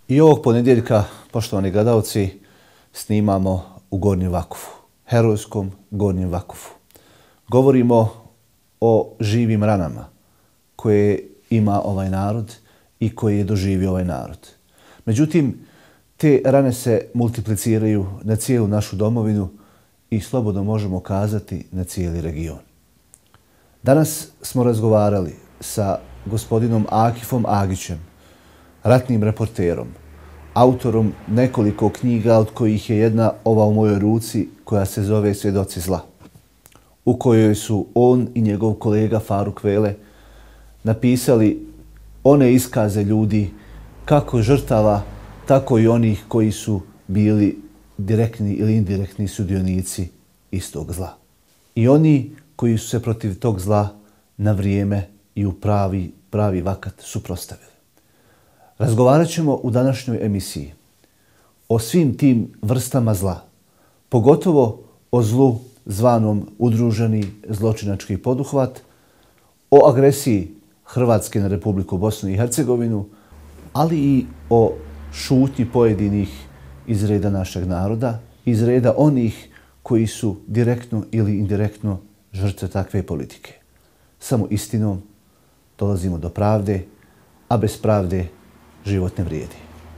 I ovog ponedjeljka, poštovani gledalci, snimamo u Gornjem Vakufu, herojskom Gornjem Vakufu. Govorimo o živim ranama koje ima ovaj narod i koje je doživio ovaj narod. Međutim, te rane se multipliciraju na cijelu našu domovinu i slobodno možemo kazati na cijeli region. Danas smo razgovarali sa gospodinom Akifom Agićem, ratnim reporterom, autorom nekoliko knjiga od kojih je jedna ova u mojoj ruci koja se zove Svjedoci zla, u kojoj su on i njegov kolega Faruk Vele napisali one iskaze ljudi kako žrtava, tako i onih koji su bili direktni ili indirektni sudionici istog zla. I oni koji su se protiv tog zla na vrijeme i u pravi vakat suprotstavili. Razgovarat ćemo u današnjoj emisiji o svim tim vrstama zla, pogotovo o zlu zvanom udruženi zločinački poduhvat, o agresiji Hrvatske na Republiku Bosnu i Hercegovinu, ali i o šutnji pojedinih iz reda našeg naroda, iz reda onih koji su direktno ili indirektno žrtve takve politike. Samo istinom dolazimo do pravde, a bez pravde život ne vrijedi.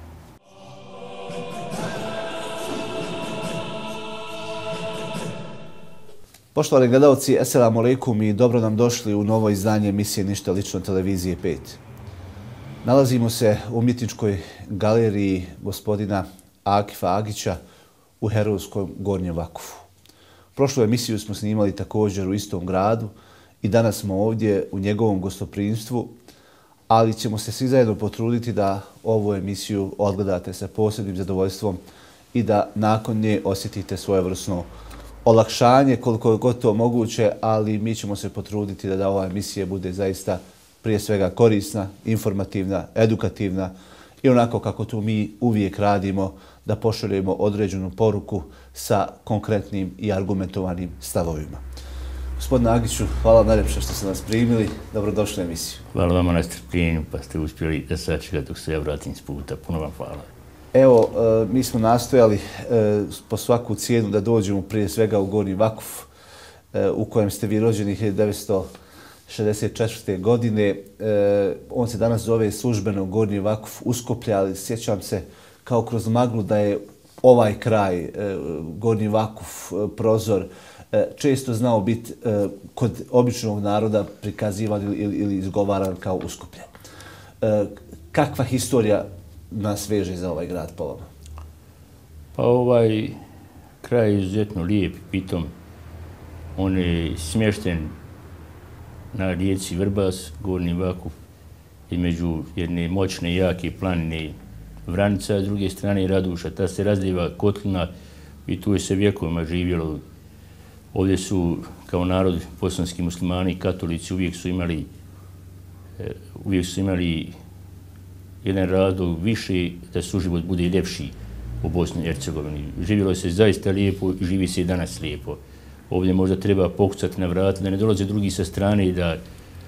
Poštovani gledalci, assalamu alaikum i dobro nam došli u novo izdanje emisije Ništa lično televizije 5. Nalazimo se u umjetničkoj galeriji gospodina Akifa Agića u herojskom Gornjem Vakufu. Prošlu emisiju smo snimali također u istom gradu i danas smo ovdje u njegovom gostoprimstvu, ali ćemo se svi zajedno potruditi da ovu emisiju odgledate sa posebnim zadovoljstvom i da nakon nje osjetite svojevrsno olakšanje koliko je god to moguće, ali mi ćemo se potruditi da ova emisija bude zaista prije svega korisna, informativna, edukativna i onako kako tu mi uvijek radimo, da pošaljemo određenu poruku sa konkretnim i argumentovanim stavovima. Gospodine Agiću, hvala najljepše što ste nas primili. Dobrodošli u emisiju. Hvala vama na strpljenju, pa ste uspjeli da sačekate dok se ja vratim s puta. Puno vam hvala. Evo, mi smo nastojali po svaku cijenu da dođemo prije svega u Gornji Vakuf, u kojem ste vi rođeni 1964. godine. On se danas zove službeno Gornji Vakuf Uskoplje, ali sjećam se kao kroz maglu da je ovaj kraj, Gornji Vakuf, Prozor, često znao biti kod običnog naroda prikazivan ili izgovaran kao Uskoplje. Kakva historija nas veže za ovaj grad po vama? Pa ovaj kraj je izuzetno lijep i pitom. On je smješten na rijeci Vrbas, Gornji Vakuf, između jedne moćne i jake planine Vranica, a s druge strane Raduša. Ta se razlijeva kotlina i tu je se vjekovima živjelo. Ovdje su kao narod bosanski muslimani i katolici uvijek su imali jedan razlog više da suživot bude ljepši u Bosni i Hercegovini. Živjelo se zaista lijepo i živi se i danas lijepo. Ovdje možda treba pokucati na vrata, da ne dolaze drugi sa strane i da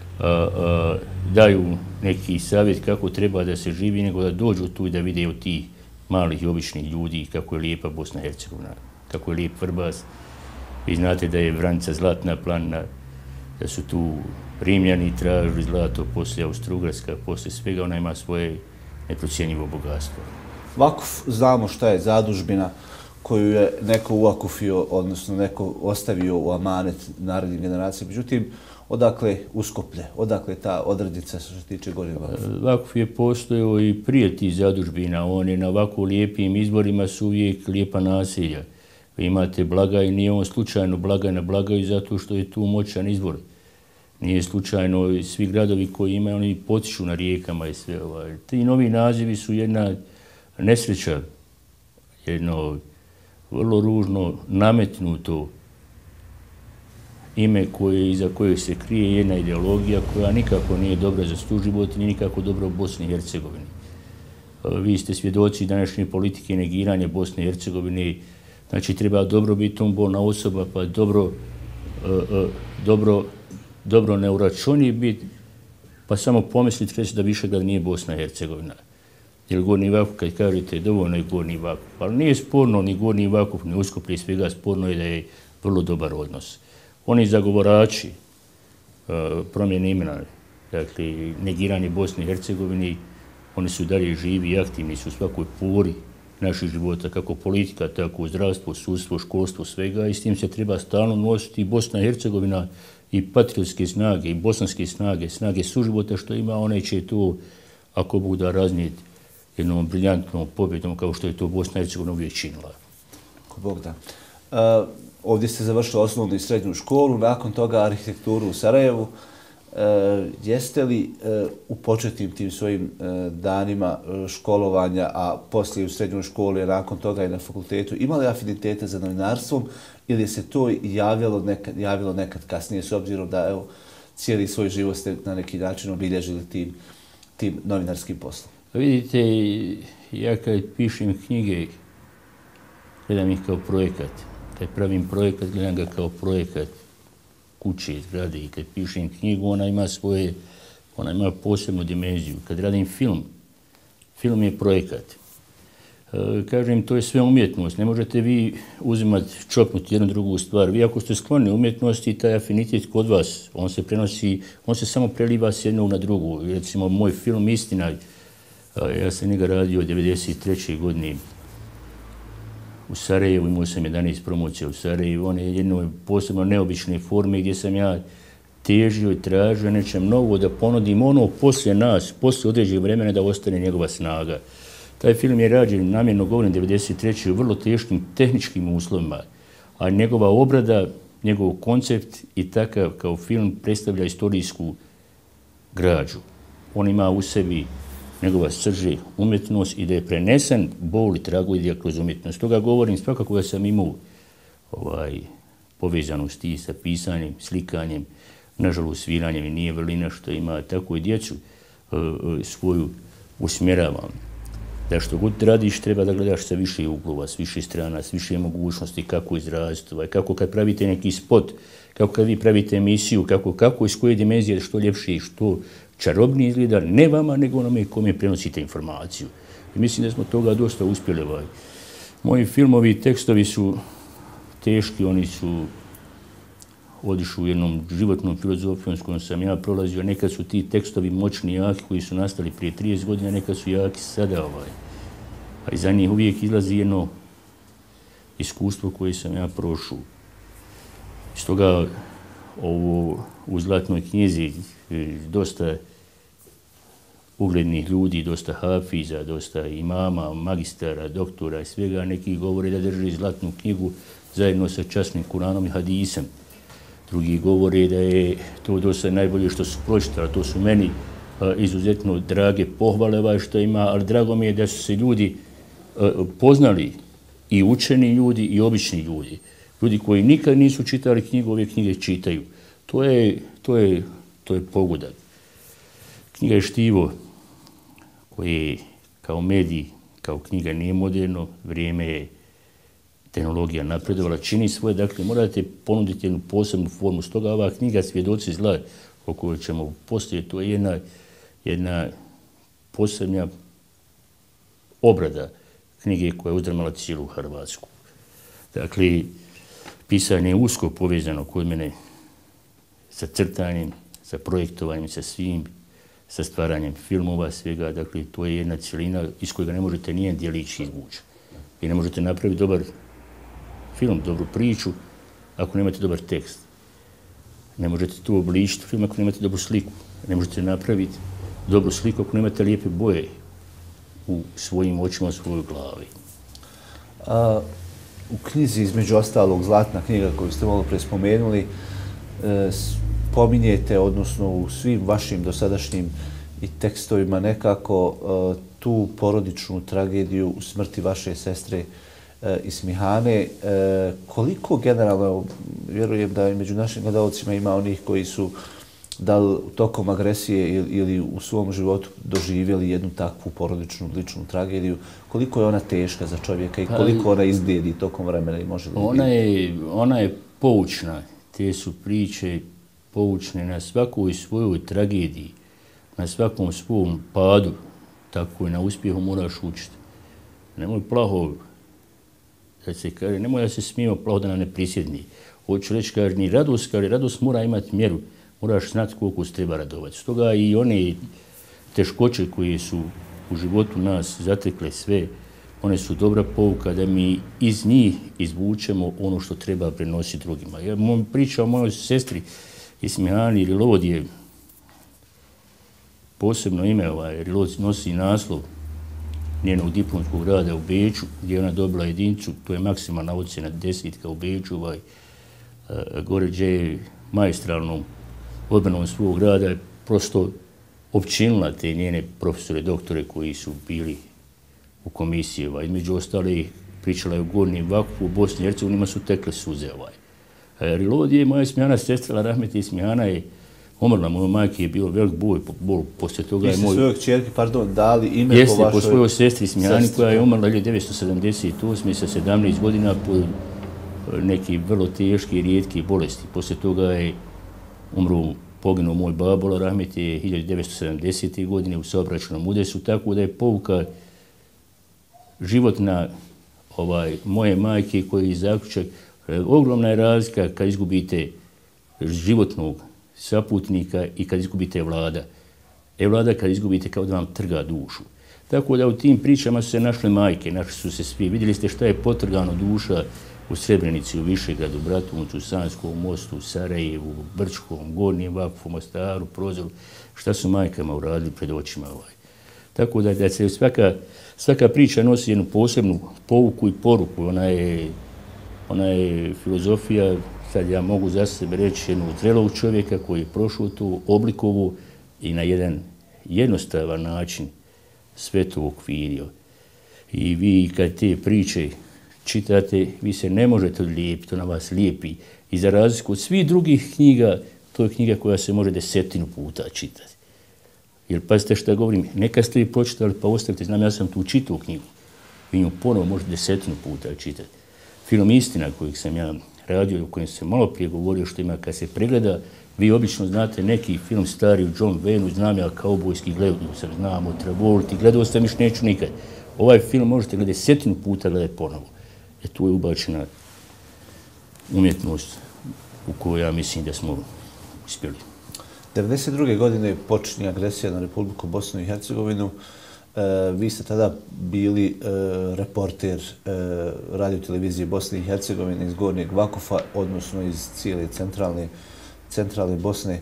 daju neki savjet kako treba da se živi, nego da dođu tu i da vide od tih malih i običnih ljudi kako je lijepa Bosna i Hercegovina, kako je lijep Vrbas. Vi znate da je Vranica zlatna planina, da su tu Rimljani tražili zlato, poslije Austro-Ugarska, poslije svega, ona ima svoje neprocjenjivo bogatstvo. Vakuf, znamo šta je zadužbina koju je neko uakufio, odnosno neko ostavio u amanet narednim generacijama. Međutim, odakle Uskoplje, odakle ta odrednica što se tiče Gornjeg Vakufa? Vakuf je postojao i prije tih zadužbina. On je na ovako lijepim izborima su uvijek lijepa naselja. Vi imate Blagaj, nije on slučajno Blagaj na Blagaju zato što je tu moćan izvor. Nije slučajno, svi gradovi koji imaju, oni potiču na rijekama i sve. Ti novi nazivi su jedna nesreća, jedno vrlo ružno nametnuto ime iza kojeg se krije jedna ideologija koja nikako nije dobra za suživot i nije nikako dobra u Bosni i Hercegovini. Vi ste svjedoci današnje politike negiranja Bosne i Hercegovine. Znači, treba dobro biti umbolna osoba, pa dobro neuračunljiv biti, pa samo pomisliti reći da Višegrad nije Bosna i Hercegovina. Jer Gornji Vakuf, kad kažete, dovoljno je Gornji Vakuf. Ali nije sporno ni Gornji Vakuf, ni Uskok, prije svega sporno je da je vrlo dobar odnos. Oni zagovorači promjene imena, dakle, negiranje Bosne i Hercegovine, oni su dalje živi i aktivni su u svakoj pori naših života, kako politika, tako zdravstvo, sudstvo, školstvo, svega, i s tim se treba stalno nositi. Bosna i Hercegovina i patriotske snage, i bosanske snage, snage suživota što ima, one će to, ako Bog da, raznijeti jednom briljantnom pobjedom, kao što je to Bosna i Hercegovina uvijek činila. Ako Bog da. Ovdje ste završili osnovnu i srednju školu, nakon toga arhitekturu u Sarajevu. Jeste li u početnim tim svojim danima školovanja, a poslije u srednjoj školi, a nakon toga i na fakultetu, imali afinitete za novinarstvom ili se to javilo nekad kasnije, s obzirom da evo, cijeli svoj život ste na neki način obilježili tim novinarskim poslom? Vidite, ja kad pišem knjige, gledam ih kao projekat. Kad pravim projekat, gledam ga kao projekat kuće, zgrade, i kad pišem knjigu, ona ima posebnu dimenziju. Kad radim film je projekat. Kažem, to je sve umjetnost. Ne možete vi uzimati, čopnuti jednu drugu stvar. Vi ako ste skloni umjetnosti, taj afinitet kod vas, on se prenosi, on se samo preliva s jednog na drugu. Recimo, moj film Istina, ja sam njega radio 1993. godine u Sarajevu, imao sam 11 promocija u Sarajevu, on je jednoj posebno neobične forme gdje sam ja težio i tražio nečem novo da ponudim ono poslije nas, poslije određenog vremena da ostane njegova snaga. Taj film je rađen, namjerno govorim, 1993. u vrlo teškim tehničkim uslovima, a njegova obrada, njegov koncept i takav kao film predstavlja istorijsku građu. On ima u sebi njegova srž, umjetnost i da je prenesen bol i tragedija kroz umjetnost. Toga govorim svakako da sam imao povezanost i sa pisanjem, slikanjem, nažalost sviranjem i nije vrlina što ima, tako i djecu svoju usmjeravam. Da što god radiš treba da gledaš sa više uglova, s više strana, s više mogućnosti kako izraziti, kako kad pravite neki spot, kako kad vi pravite emisiju, kako iz koje dimenzije što ljepše i što čarobnije izgleda, ne vama, nego onome kome prenosite informaciju. I mislim da smo toga dosta uspjeli. Moji filmovi, tekstovi su teški, oni su odišu u jednom životnom filozofijom s kojom sam ja prolazio. Nekad su ti tekstovi moćni, jaki, koji su nastali prije 30 godina, nekad su jaki sada. A iza njih uvijek izlazi jedno iskustvo koje sam ja prošao. Stoga ovo u Zlatnoj knjizi dosta uglednih ljudi, dosta hafiza, dosta imama, magistara, doktora i svega. Neki govore da drži Zlatnu knjigu zajedno sa časnim Kuranom i Hadisem. Drugi govore da je to dosta najbolje što su pročitali. To su meni izuzetno drage pohvale što ima, ali drago mi je da su se ljudi poznali, i učeni ljudi i obični ljudi. Ljudi koji nikad nisu čitali knjigu, ove knjige čitaju. To je pogodak. Knjiga je štivo koje kao medij, kao knjiga nije moderno, vrijeme je, tehnologija napredovala, čini svoje, dakle morate ponuditi jednu posebnu formu. Stoga ova knjiga Svjedoci zla, o kojoj ćemo poslije, to je jedna posebna obrada knjige koja je uzdrmala cijelu Hrvatsku. Dakle, pisanje je usko povezano kod mene sa crtanjem, sa projektovanjem, sa svim, sa stvaranjem filmova, svega. Dakle, to je jedna cjelina iz kojega ne možete nijedan djelić izvući. I ne možete napraviti dobar film, dobru priču, ako nemate dobar tekst. Ne možete tu obličiti film ako nemate dobru sliku. Ne možete napraviti dobru sliku ako nemate lijepe boje u svojim očima, u svojoj glavi. U knjizi, između ostalog, Zlatna knjiga koju ste malo pre spomenuli, pominjete, odnosno u svim vašim dosadašnjim i tekstovima nekako tu porodičnu tragediju u smrti vaše sestre Ismihane. Koliko generalno, vjerujem da i među našim gledalcima ima onih koji su da li tokom agresije ili u svom životu doživjeli jednu takvu porodičnu, ličnu tragediju, koliko je ona teška za čovjeka i koliko ona izglijedi tokom vremena i može li ona je poučna. Te su priče poučne na svakoj svojoj tragediji, na svakom svom padu, tako i na uspjehu moraš učiti. Nemoj plaho, da se kaže, nemoj da se smijemo plaho da nam ne prisjedni. Hoću reći, kaže, ni radost, kaže, radost mora imati mjeru, moraš znati koliko se treba radovati. Stoga i one teškoće koje su u životu nas zatekle sve, one su dobra pouka da mi iz njih izvučemo ono što treba prenositi drugima. Ja pričam o mojoj sestri Ismihani Rilod je posebno ime, Rilod nosi naslov njenog diplomskog rada u Beču, gdje je ona dobila jedincu, to je maksimalna ocjena 10 u Beču, gore gdje je maestralnom odbranom svog rada je prosto općinila te njene profesore, doktore koji su bili u komisiji. Između ostalih pričala je o Gornjem Vakufu, u Bosni i Hercegovini su tekle suze. Rilod je moja Ismihana sestra, Rahmeti Ismihana je umrla, mojoj majke je bilo velik bol, poslije toga je moj... Vi ste svojoj kćerki, dali ime po vašoj... Jeste, po svojoj sestri Ismihani koja je umrla 1978. sa 17 godina po neki vrlo teški i rijetki bolesti. Poslije toga je poginuo moj babola, Rahmeti je 1970. godine u saobraćajnom udesu, tako da je pouka životna moje majke koji je zaključak. Ogromna je razlika kad izgubite životnog saputnika i kad izgubite vlada. Vlada kad izgubite kao da vam trga dušu. Tako da u tim pričama su se našle majke, našli su se svi. Vidjeli ste šta je potrgano duša u Srebrenici, u Višegradu, Bratuncu, Sanskom mostu, Sarajevu, Brčkom, Gornjem Vakufu, Mostaru, Prozoru, šta su majkama uradili pred očima. Tako da se svaka priča nosi jednu posebnu pouku i poruku. Ona je filozofija, sad ja mogu za sebe reći, jednog zrelog čovjeka koji je prošao tu oblikovu i na jedan jednostavan način sve to okvirio. I vi kad te priče čitate, vi se ne možete odlijepiti, ona vas lijepi. I za razliku od svih drugih knjiga, to je knjiga koja se može 10 puta čitati. Jer pazite što govorim, neka ste vi pročitali pa ostavite, znam ja sam tu čitao knjigu. Vi nju ponovo možete 10 puta čitati. Film Istina kojeg sam ja radio, o kojem sam malo prije govorio što ima kad se pregleda, vi obično znate neki film stari u John Wayne, znam ja kaubojski, gledao sam, znam o Travolti, gledao sam još neću nikad. Ovaj film možete gledati 10 puta, gledati ponovo. Tu je ubačena umjetnost u kojoj ja mislim da smo uspjeli. 1992. godine počinje agresija na Republiku Bosnu i Hercegovinu. Vi ste tada bili reporter radio televizije Bosne i Hercegovine iz Gornjeg Vakufa, odnosno iz cijele centralne Bosne.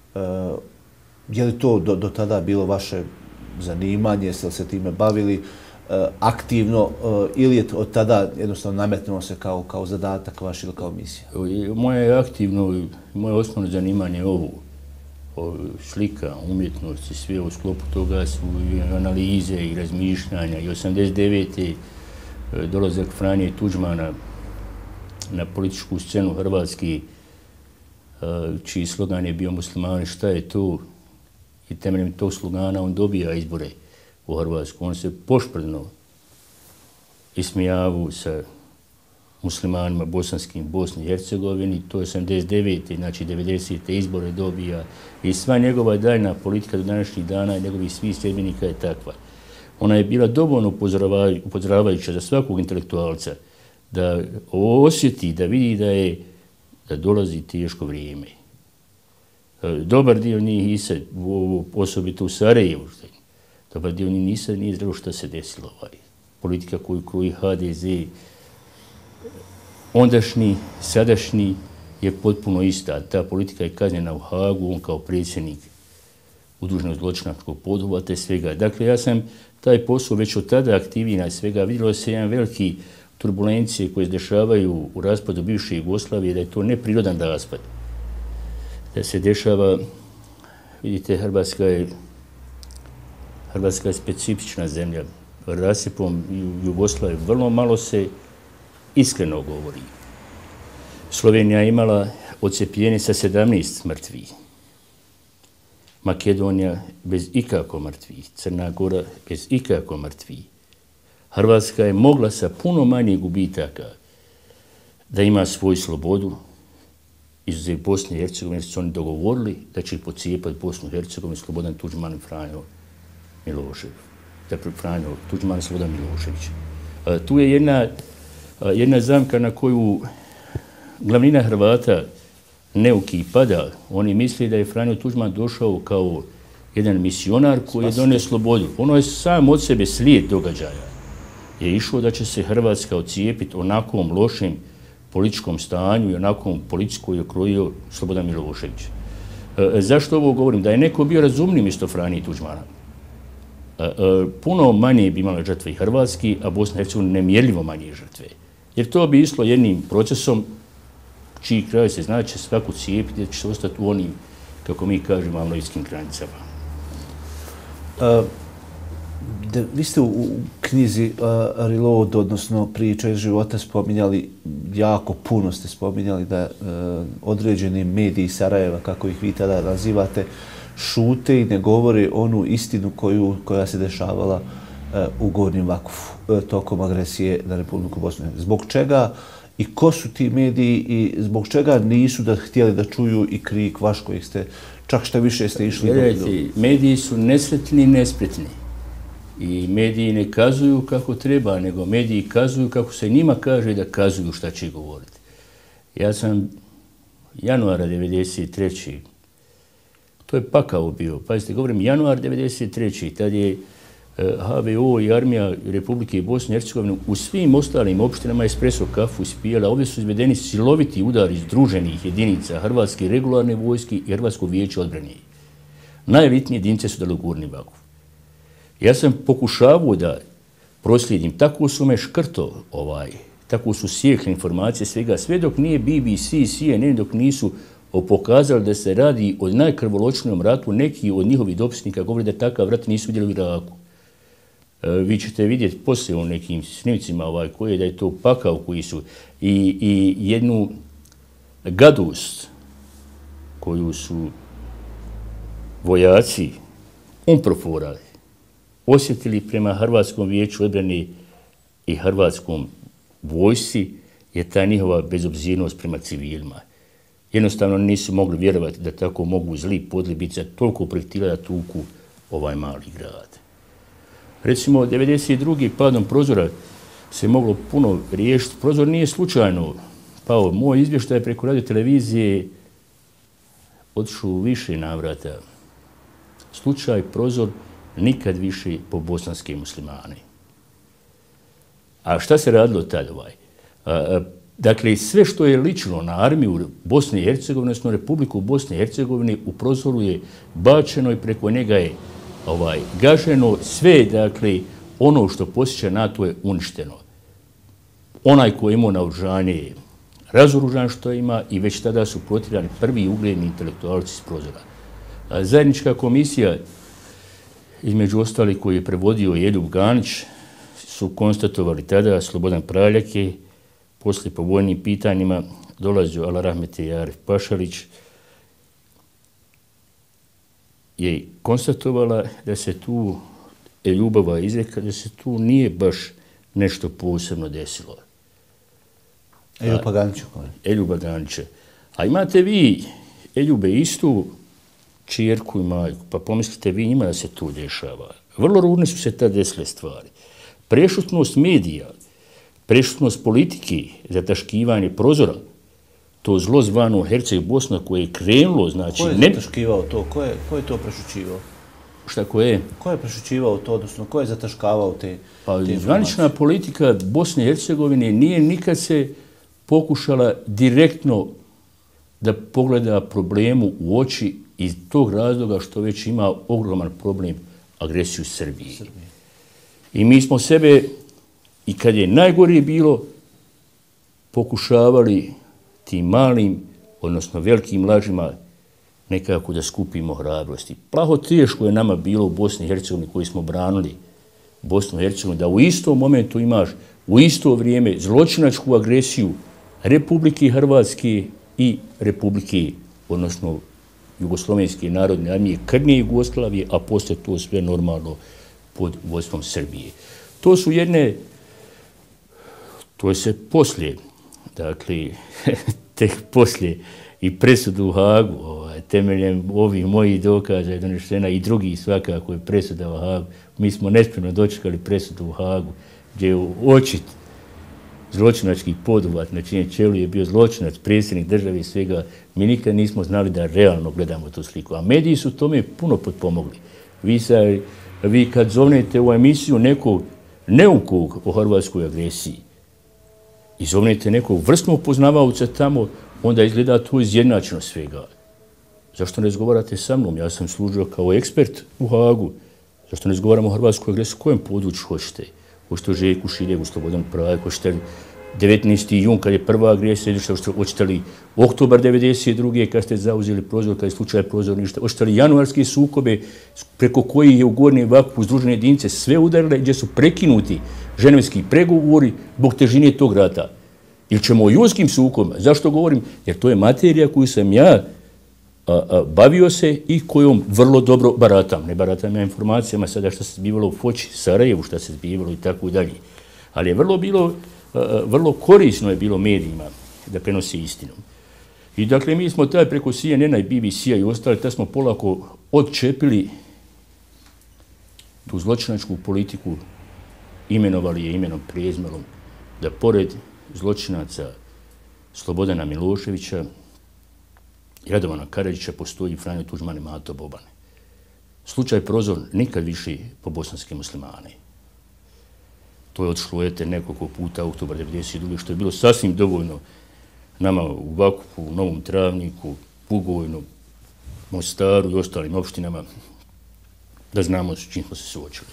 Je li to do tada bilo vaše zanimanje, jeste li se time bavili aktivno ili je od tada jednostavno nametnuo se kao zadatak vaš ili kao misija? Moje aktivno, moje osnovno zanimanje je ovo. Slika, umjetnost i sve u sklopu toga su i analize i razmišljanja. I 89. dolazak Franje Tuđmana na političku scenu Hrvatske, čiji slogan je bio Muslimani, šta je to? I temeljem tog slogana on dobija izbore u Hrvatsku. On se pošprdno ismijavao sa muslimanima bosanskim Bosni i Hercegovini. To je 89. znači 90. izbore dobija i sva njegova daljna politika do današnjih dana i njegovih svih sljedbenika je takva. Ona je bila dovoljno upozoravajuća za svakog intelektualca da osjeti, da vidi da dolazi teško vrijeme. Dobar dio njih i sad, osobito u Sarajevu, dobar dio njih nije znalo šta se desilo. Politika koju kroji HDZ, ondašnji, sadašnji, je potpuno ista. Ta politika je kažnjena u Hagu, on kao predsjednik udruženog zločinačkog poduhvata i svega. Dakle, ja sam taj posao već od tada aktivina i svega. Vidjelo se jedan veliki turbulencije koje se dešavaju u raspadu bivše Jugoslavije, da je to neprirodan raspad. Da se dešava, vidite, Hrvatska je specifična zemlja. Rasipom Jugoslavije vrlo malo se iskreno govori. Slovenija je imala odcepljenje sa 17 mrtvih. Makedonija bez ikako mrtvih. Crna Gora bez ikako mrtvih. Hrvatska je mogla sa puno manje gubitaka da ima svoju slobodu, izuzev Bosne i Hercegovine, jer su oni dogovorili da će pocijepati Bosnu i Hercegovinu Slobodan Tuđman i Franjo Milošević. Franjo Tuđman i Slobodan Milošević. Tu je jedna zamka na koju glavnina Hrvata neuki pada. Oni misli da je Franjo Tuđman došao kao jedan misionar koji je donio slobodu. Ono je sam od sebe slijed događaja. Je išao da će se Hrvatska ocijepiti onakvom lošem političkom stanju i onakvom politici koju je krojio Slobodan Milošević. Zašto ovo govorim? Da je neko bio razumniji mjesto Franje Tuđmana. Puno manje bi imala žrtve i Hrvatski, a Bosna i Hercegovina nemjerljivo manje žrtve. Jer to bi išlo jednim procesom čiji kraj se zna će svako cijepiti, da će se ostati u onim, kako mi kažemo, avnojskim granicama. Vi ste u knjizi Reload, odnosno Priča iz života, spominjali, jako puno ste spominjali da određeni mediji Sarajeva, kako ih vi tada nazivate, šute i ne govore onu istinu koja se dešavala u Gornjem Vakufu tokom agresije na Republiku Bosnu. Zbog čega i ko su ti mediji i zbog čega nisu htjeli da čuju i krik vaš kojih ste, čak šta više ste išli do... Mediji su nesretni i nespretni. I mediji ne kazuju kako treba, nego mediji kazuju kako se njima kaže da kazuju šta će govoriti. Ja sam januara 1993. To je pakao bio. Pazite, govorim januar 1993. Tad je HVO i armija Republike Bosne i Hercegovine u svim ostalim opštinama espresso kafu ispijala. Ovdje su izvedeni siloviti udari združenih jedinica Hrvatske regularne vojske i Hrvatskog vijeća odbrane. Najelitnije jedinice su dali u Gornji Vakuf. Ja sam pokušavao da proslijedim, tako su me škrto, tako su sjekli informacije svega, sve dok nije BBC, CNN, dok nisu pokazali da se radi o najkrvoločnijom ratu, neki od njihovih dopisnika govori da takav rat nisu vidjeli u Iraku. Vi ćete vidjeti poslije u nekim snimcima koje da je to pakao koji su i jednu gadost koju su vojaci UNPROFOR-a osjetili prema Hrvatskom vijeću odbrane i Hrvatskom vojsci je ta njihova bezobzirnost prema civilima. Jednostavno nisu mogli vjerovati da tako mogu zli podlibice toliko projektila da tuku ovaj mali grad. Recimo, 1992. padom Prozora se moglo puno riješiti. Prozor nije slučajno pao. Moj izvještaj preko radio televizije otišao u više navrata. Slučaj Prozor nikad više po bosanske muslimane. A šta se radilo tad Dakle, sve što je ličilo na armiju Bosne i Hercegovine, odnosno Republiku Bosne i Hercegovine, u Prozoru je bačeno i preko njega je gaženo. Sve, dakle, ono što posjeća NATO je uništeno. Onaj koji je imao naoružanje je razoružan što ima i već tada su protjerani prvi ugledni intelektualci iz Prozora. Zajednička komisija, između ostalih koji je prevodio Eljub Ganić, su konstatovali tada, Slobodan Praljak je, poslije po vojnim pitanjima dolazio Ala Rahmete i Arif Pašalić, je konstatovala da se tu Eljubova izreka, da se tu nije baš nešto posebno desilo. Eljuba Ganića. A imate vi, Eljube, istu čerku i majku, pa pomislite vi njima da se tu dešava. Vrlo rudne su se tad desile stvari. Prešutnost medija, prešutnost politike, zataškivanje Prozora, to zlo zvano Herceg-Bosna koje je krenulo, znači... Ko je zataškivao to? Ko je to prešućivao? Šta ko je? Ko je prešućivao to, odnosno ko je zataškavao te informacije? Zvanična politika Bosne i Hercegovine nije nikad se pokušala direktno da pogleda problemu u oči iz tog razloga što već ima ogroman problem agresiju Srbije. I mi smo sebe, i kad je najgorije bilo, pokušavali tim malim, odnosno velikim lažima, nekako da skupimo hrabrosti. Plaho teško je nama bilo u Bosni i Hercegovini koji smo branili Bosnu i Hercegovinu, da u istom momentu imaš u isto vrijeme zločinačku agresiju Republike Hrvatske i Republike, odnosno Jugoslovenske narodne armije, krnje Jugoslavije, a poslije to sve normalno pod vodstvom Srbije. To su jedne, to je se poslije, dakle, tek poslije i presudu u Hagu, temeljem ovih mojih dokaza je donešena i drugih svakako je presuda u Hagu, Mi smo nespremno dočekali presudu u Hagu, gdje je očit zločinački poduhvat na čijem čelu je bio zločinac, predsjednik države i svega. Mi nikad nismo znali da realno gledamo tu sliku. A mediji su tome puno potpomogli. Vi kad zovnete u emisiju nekog neukog o hrvatskoj agresiji i zovnete nekog vrsnog poznavaoca tamo, onda izgleda to izjednačeno svega. Zašto ne razgovarate sa mnom? Ja sam služio kao ekspert u Hagu. Zašto ne razgovaramo o hrvatskoj agresiji? U kojem području hoćete? Hoćete o Željku Širjevu, Slobodan Pravek, hoćete li 19. jun kad je prva agresija, hoćete li oktobar 1992. kad ste zauzeli Prozor, kad je slučaj Prozorništva, hoćete li januarske sukobe preko kojih je u Gornjem Vakufu Združene jedinice sve udarile, gdje su prekinuti ženevski pregovori zbog težine tog rata. Ili ćemo o julskim sukobima? Zašto govorim? Jer to je materija koju sam ja bavio se i kojom vrlo dobro baratam. Ne baratam ja informacijama sada što se zbivalo u Foči, Sarajevu, što se zbivalo i tako dalje. Ali je vrlo korisno je bilo medijima da prenose istinu. I dakle, mi smo taj preko CNN-a i BBC-a i ostali, tad smo polako odčepili tu zločinačku politiku, imenovali je imenom prezmelom, da pored zločinaca Slobodana Miloševića i Radovana Karadžića postoji Franjo Tuđman i Mato Boban. Slučaj Prozor nikad više po bosanske muslimane. To je otišlo nekoliko puta u oktobar 1992. što je bilo sasvim dovoljno nama u Vakufu, u Novom Travniku, Bugojnu, Mostaru i ostalim opštinama da znamo s čim smo se suočili.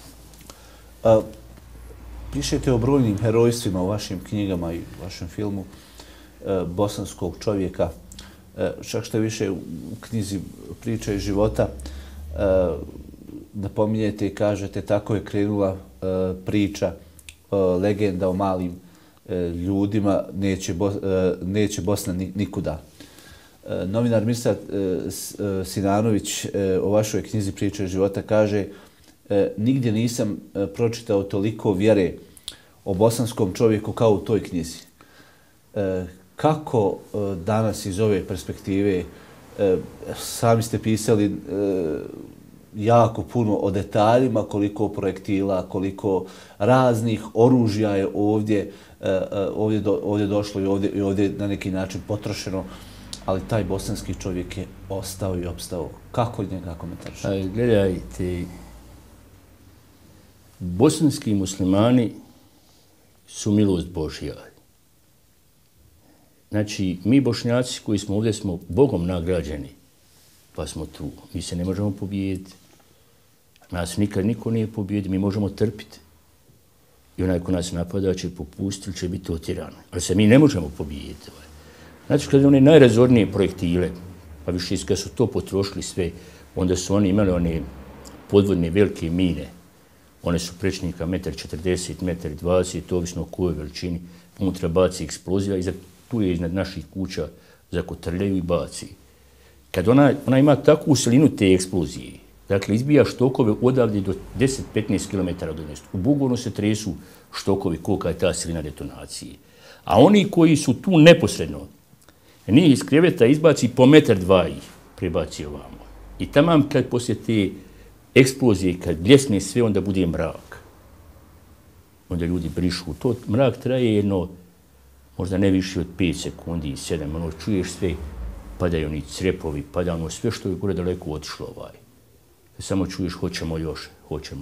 Pišete o brojnim herojstvima u vašim knjigama i vašem filmu bosanskog čovjeka. Čak što više u knjizi Priča iz života napominjete i kažete tako je krenula priča, legenda o malim ljudima, neće Bosna nikuda. Novinar Mirsad Sinanović o vašoj knjizi Priča iz života kaže: nigdje nisam pročitao toliko vjere o bosanskom čovjeku kao u toj knjizi. Kako danas iz ove perspektive, sami ste pisali jako puno o detaljima, koliko projektila, koliko raznih oružja je ovdje došlo i ovdje na neki način potrošeno, ali taj bosanski čovjek je ostao i opstao. Kako njega komentarišete? Gledajte, bosanski muslimani su milost Božja. Znači, mi Bošnjaci koji smo ovdje smo Bogom nagrađeni, pa smo tu. Mi se ne možemo pobijediti. Nas nikad niko nije pobijedio, mi možemo trpiti. I onaj ko nas napada će popustiti, će biti otjeran. Ali se mi ne možemo pobijediti. Znači, kad one najrazornije projektile, pa više kad su to potrošili sve, onda su oni imali one podvodne velike mine. One su prečnika 1,40 m, 1,20 m, ovisno o kojoj veličini. Unutra baci eksplozija i tu je iznad naših kuća, zakotrljaju i baci. Kad ona ima takvu silinu te eksplozije, dakle izbija štokove odavde do 10-15 km do mjesta. U Bugojnu se tresu štokovi kolika je ta silina detonacije. A oni koji su tu neposredno, njih iz kreveta izbaci po 1,2 m ih prebaci ovamo. I tamam kad poslije te eksplozije, kad bljesne sve, onda bude mrak. Onda ljudi brišu. To mrak traje jedno, možda ne više od 5 sekundi, 7, ono čuješ sve, padaju oni crepovi, pada ono sve što je gore daleko otišlo Samo čuješ hoćemo još.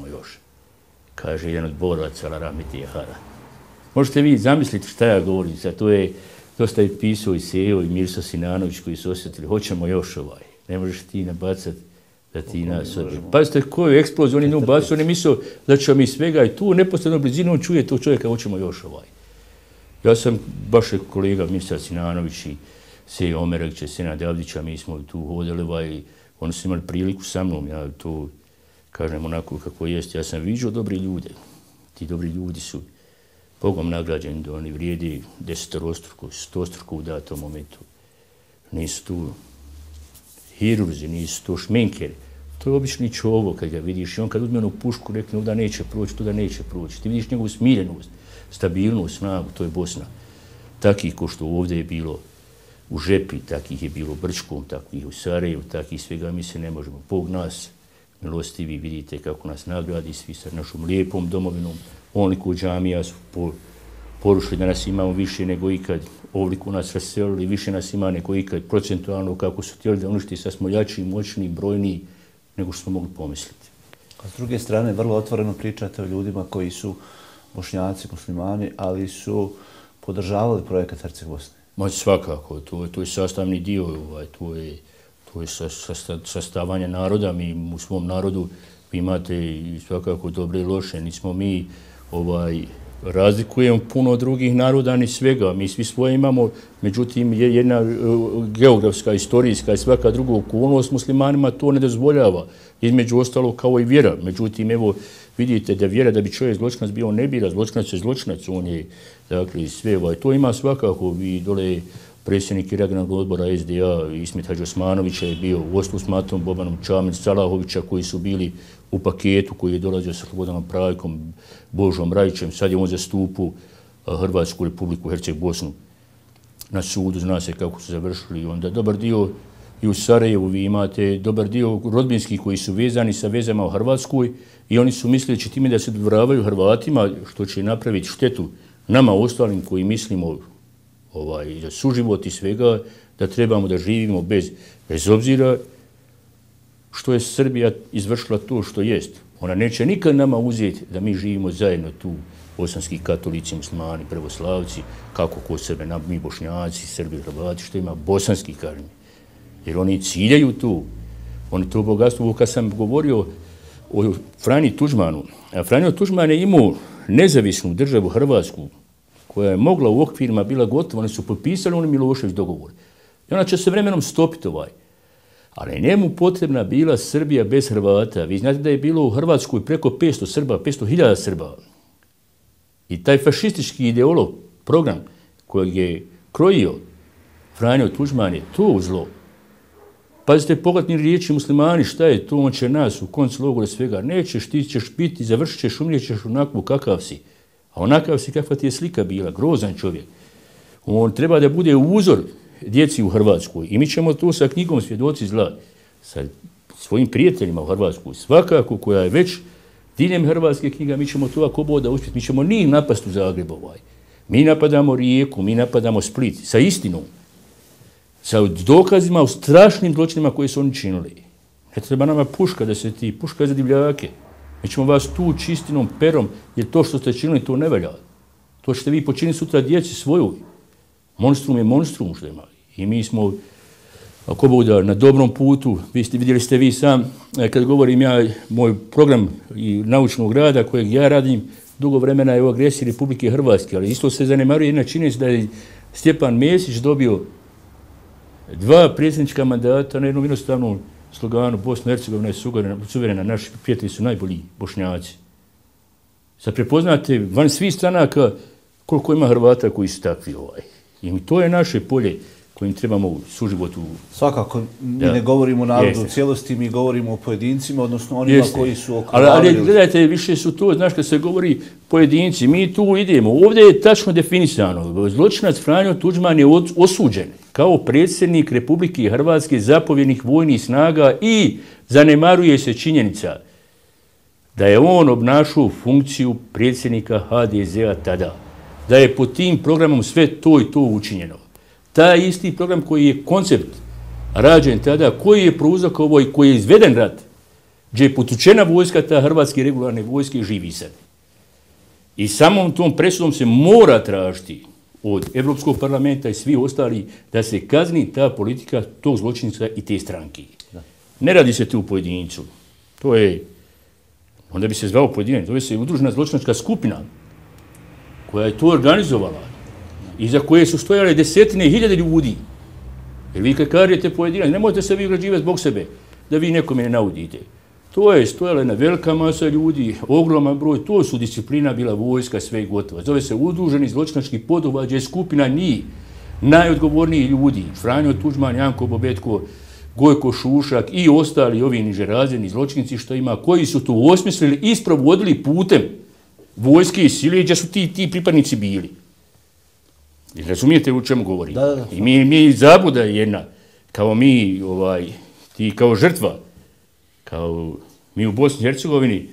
Kaže jedan od boraca, Laramiti Jehara. Možete vi zamisliti šta ja govorim, sad to je dosta je pisao i Sejo i Mirso Sinanović koji su osjetili, hoćemo još Ne možeš ti nabacati da ti nas odbije. Pazite koju eksploziju oni ne ubacuju, oni mislio da ćemo mi svega i tu neposredno blizinu on čuje tog čovjeka, hoćemo još Ja sam baš kolega Mirsad Sinanović i Sejo Omeragić i Senad Avdića, mi smo tu hodili oni su imali priliku sa mnom, ja to kažem onako kako jest. Ja sam viđao dobri ljude. Ti dobri ljudi su Bogom nagrađeni da oni vrijedi 10-struko, 100-struko u datom momentu. Nisu tu hirurzi, nisu tu šminkeri. To je obični čovjek kad ga vidiš i on kad uzme onu pušku rekne da neće proći. Ti vidiš njegovu smirenost, stabilnost, snagu, to je Bosna. Takih ko što ovdje je bilo u Žepi, takih je bilo u Brčkom, takih u Sarajevu, takih svega mi se ne možemo. Bog nas milostivi, vidite kako nas nagradi svi sa našom lijepom domovinom. Ovoliko džamija su porušili, danas imamo više nego ikad, ovoliko nas raselili, više nas ima nego ikad, procentualno kako su htjeli da uništi, sad smo jači, moćni, brojniji nego što smo mogli pomisliti. A s druge strane, vrlo otvoreno pričate o ljudima koji su Bošnjaci, muslimani, ali su podržavali projekat Herceg Bosne. Ma svakako, to je sastavni dio, to je sastavanje naroda. Mi u svom narodu vi imate i svakako dobre i loše. Nismo mi razlikujemo puno od drugih naroda ni svega. Mi svi svoje imamo, međutim jedna geografska, istorijska i svaka druga okolnost muslimanima to ne dozvoljava. Između ostalo kao i vjera. Međutim, evo vidite da vjera da bi čovjek zločinac bio ne bira, zločinac je zločinac, on je dakle sve. To ima svakako, vi dole predsjednik regionalnog odbora SDA Ismet Hadži Osmanovića je bio u Oslu s Matom Bobanom, Čamić, Salahovića koji su bili u paketu koji je dolazio sa Slobodanom Pravikom, Božom Rajićem. Sad je on zastupu Hrvatsku republiku, Herceg Bosnu na sudu, zna se kako su završili. Onda dobar dio i u Sarajevu vi imate dobar dio rodbinskih koji su vezani sa vezama u Hrvatskoj i oni su misleći time da se dodvoravaju Hrvatima, što će napraviti štetu nama ostalim koji mislimo za suživot i svega, da trebamo da živimo bez obzira što je Srbija izvršila to što jest. Ona neće nikad nama uzeti da mi živimo zajedno tu, bosanski katolici, muslimani, pravoslavci, kako kod sebe, mi Bošnjaci, Srbi, Hrvati, što ima bosanski kažem. Jer oni ciljaju tu. Oni to bogatstvo, kad sam govorio o Franji Tuđmanu, a Franjo Tuđman je imao nezavisnu državu Hrvatsku, koja je mogla u okvirima bila gotova, oni su potpisali oni Milošević dogovor. I ona će se vremenom stopiti Ali njemu potrebna bila Srbija bez Hrvata. Vi znate da je bilo u Hrvatskoj preko 500 Srba, 500.000 Srba. I taj fašistički ideolog, program kojeg je krojio Franjo Tuđman je to zlo. Pazite, pogledni riječi muslimani, šta je to, on će nas u koncu logora svega. Nećeš, ti ćeš biti, završit ćeš, umrijećeš onako kakav si. A onakav si kakva ti je slika bila, grozan čovjek. On treba da bude uzor djeci u Hrvatskoj. I mi ćemo to sa knjigom Svjedoci zla, sa svojim prijateljima u Hrvatskoj, svakako koja je već diljem hrvatske knjiga, mi ćemo to ako boda uspjeti. Mi ćemo njih napast u Zagreb Mi napadamo Rijeku, mi napadamo Split, sa istinom. Sa dokazima o strašnim zločinima koje su oni činili. Ne treba nama puška da se puška je za divljake. Mi ćemo vas tu čistinom perom, jer to što ste činili, to ne valja. To ćete vi počiniti sutra djeci svojoj. Monstrum je monstrum što ima. I mi smo, ako bude na dobrom putu, vidjeli ste vi sam, kad govorim ja, moj program i naučnog rada kojeg ja radim, dugo vremena je u agresiji Republike Hrvatske, ali isto se zanemaruje jedna činjenica da je Stjepan Mesić dobio 2 predsjednička mandata na jednom jednostavnom sloganu Bosna i Hercegovina je suverena, naši prijatelji su najbolji Bošnjaci. Sad prepoznate van svih stranaka koliko ima Hrvata koji su takvi I to je naše polje kojim trebamo u suživotu. Svakako, mi ne govorimo o narodu u cijelosti, mi govorimo o pojedincima, odnosno onima koji su okvarali. Ali gledajte, više su to, znaš, kad se govori pojedinci, mi tu idemo. Ovdje je tačno definisano. Zločinac Franjo Tuđman je osuđen kao predsjednik Republike Hrvatske zapovjednih vojnih snaga i zanemaruje se činjenica da je on obnašao funkciju predsjednika HDZ-a tada. Da je pod tim programom sve to i to učinjeno. Taj isti program koji je koncept rađen tada, koji je prouzrokovao i koji je izveden rat, gdje je potučena vojska, ta hrvatske regularne vojske živi sad. I samom tom presudom se mora tražiti od Evropskog parlamenta i svih ostali da se kazni ta politika tog zločinca i te stranke. Ne radi se tu pojedincu. To je, onda bi se zvao pojedinac, zove se udružena zločinačka skupina koja je to organizovala i za koje su stojale desetine hiljade ljudi. Jer vi kad kažete pojedinac, ne možete se vi ugrađivati zbog sebe, da vi nekome ne naudite. To je stojala jedna velika masa ljudi, ogroman broj, to su disciplina bila vojska, sve i gotovo. Zove se udruženi zločinački poduhvat, je skupina njih, najodgovorniji ljudi, Franjo Tuđman, Janko Bobetko, Gojko Šušak i ostali ovi nižerazredni zločinci što ima, koji su to osmislili i sprovodili putem vojske i sile, gdje su ti pripadnici bili. Razumijete o čemu govorim? Da. I mi zabuda je jedna, kao mi, ti kao žrtva, kao Mi u Bosni i Hercegovini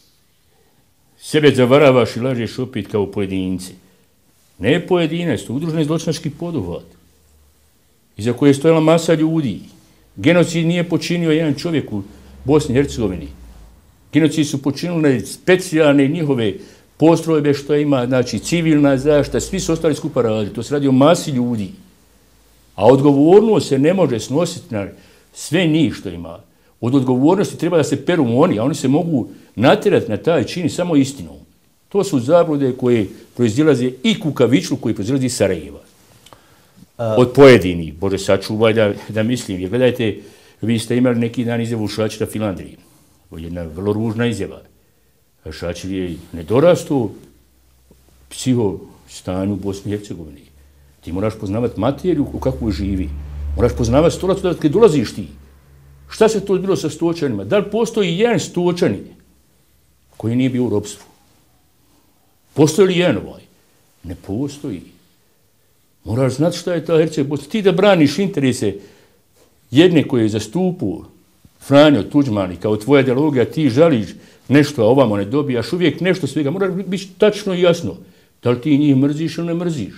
sebe zavaravaš i lažeš opet kao pojedinci. Ne pojedinac, to udruženi zločinački poduhvat. Iza koje je stojala masa ljudi. Genocid nije počinio jedan čovjek u Bosni i Hercegovini. Genocid su počinile specijalne njihove postrojbe što ima, znači civilna zaštita, svi su ostali skupa radili. To se radi o masi ljudi. A odgovornost se ne može snositi na sve njih što ima. Od odgovornosti treba da se peru oni, a oni se mogu natjerati na taj čin samo istinom. To su zablude koje proizilaze i kukavičlu koji proizilazi iz Sarajeva. Od pojedinih, Bože sačuvaj da mislim. Jer gledajte, vi ste imali neki dan izjavu Šačira Filandrije. To je jedna vrlo ružna izjava. Šačir je nedorastao psihostanju u Bosni i Hercegovini. Ti moraš poznavati materiju u kakvoj živi. Moraš poznavati stolac odakle dolaziš ti. Šta se to bilo sa stočanima? Da li postoji jedan stočanin koji nije bio u ropstvu? Postoji li jedan ovaj? Ne postoji. Moraš znati šta je ta Hercegovina. Ti da braniš interese jedne koje je zastupao Franjo Tuđman i kao tvoja ideologija ti žališ nešto, a ovamo ne dobijaš uvijek nešto svega. Moraš biti tačno i jasno. Da li ti njih mrziš ili ne mrziš?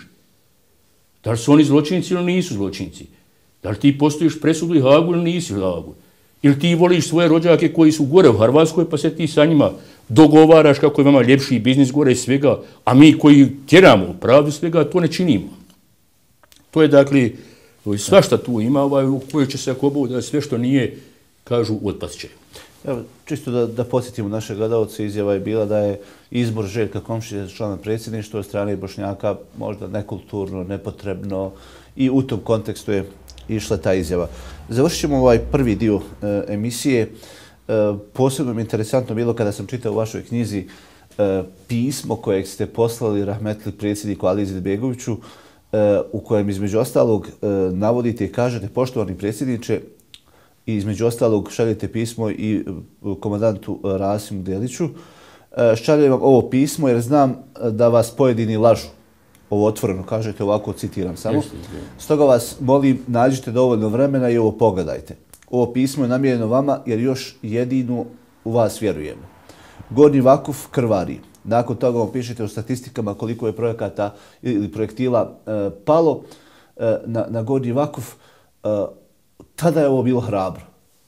Da li su oni zločinci ili nisu zločinci? Da li ti postojiš presudu i Hagu ili nisi u Hagu? Ili ti voliš svoje rođake koji su gore u Hrvatskoj pa se ti sa njima dogovaraš kako je vama ljepši biznis gore i svega, a mi koji tjeramo u pravdu svega to ne činimo. To je dakle, svašta tu ima u kojoj će se ako bude sve što nije, kažu, otpast će. Evo, čisto da podsjetimo naše gledalce, izjava je bila da je izbor Željka Komšića za člana predsjedništva od strane Bošnjaka možda nekulturno, nepotrebno i u tom kontekstu je išla ta izjava. Završit ćemo ovaj prvi dio emisije. Posebno mi je interesantno bilo kada sam čitao u vašoj knjizi pismo kojeg ste poslali rahmetli predsjedniku Ali Izetbegoviću, u kojem između ostalog navodite i kažete: poštovani predsjedniče, i između ostalog šaljete pismo i komandantu Rasimu Deliću. Šaljem vam ovo pismo jer znam da vas pojedini lažu. Ovo otvoreno kažete, ovako citiram samo. Stoga vas molim, nađite dovoljno vremena i ovo pogledajte. Ovo pismo je namijenjeno vama jer još jedino u vas vjerujemo. Gornji Vakuf krvari. Nakon toga vam pišete u statistikama koliko je projekata ili projektila palo na Gornji Vakuf. Tada je ovo bilo hrabro.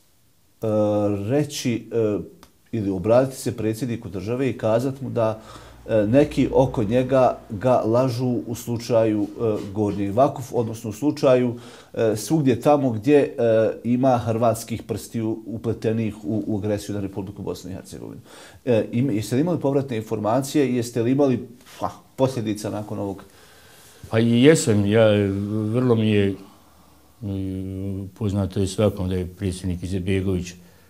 Reći ili obratiti se predsjedniku države i kazati mu da neki oko njega ga lažu u slučaju Gornji Vakuf, odnosno u slučaju svugdje tamo gdje ima hrvatskih prstiju upletenih u agresiju na Republiku Bosnu i Hercegovinu. Jeste li imali povratne informacije i jeste li imali posljedica nakon ovog? Pa i jesam. Vrlo mi je poznato je svakom da je predsjednik Izetbegović,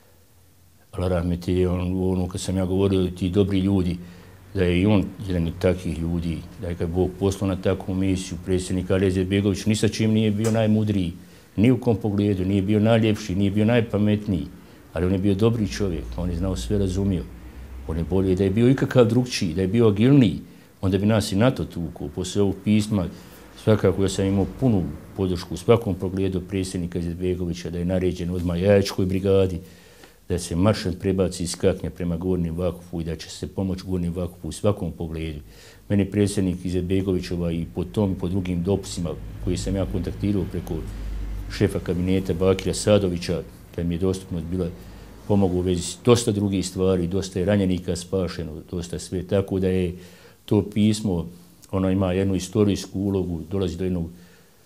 rahmeti, ono kad sam ja govorio ti dobri ljudi, da je i on jedan od takvih ljudi, da je kad Bog poslao na takvu misiju, predsjednik Ali Izetbegović ni sa čim nije bio najmudriji, ni u kom pogledu, nije bio najljepši, nije bio najpametniji, ali on je bio dobri čovjek, on je znao sve razumio. On je bolje da je bio ikakav drugčiji, da je bio agilniji, onda bi nas i NATO tukao. Poslije ovog pisma svakako ja sam imao punu podršku u svakom pogledu predsjednika Izetbegovića da je naređen odmah Jajačkoj brigadi, da se maršant prebaci iz Kaknja prema Gornjem Vakufu i da će se pomoći Gornjem Vakufu u svakom pogledu. Meni predsjednik Izetbegovićova i po tom i po drugim dopisima koji sam ja kontaktirao preko šefa kabineta Bakira Sadovića, kad mi je dostupnost bila, pomogao u vezi dosta drugih stvari, dosta je ranjenika spašeno, dosta sve, tako da je to pismo, ono ima jednu istorijsku ulogu, dolazi do jednog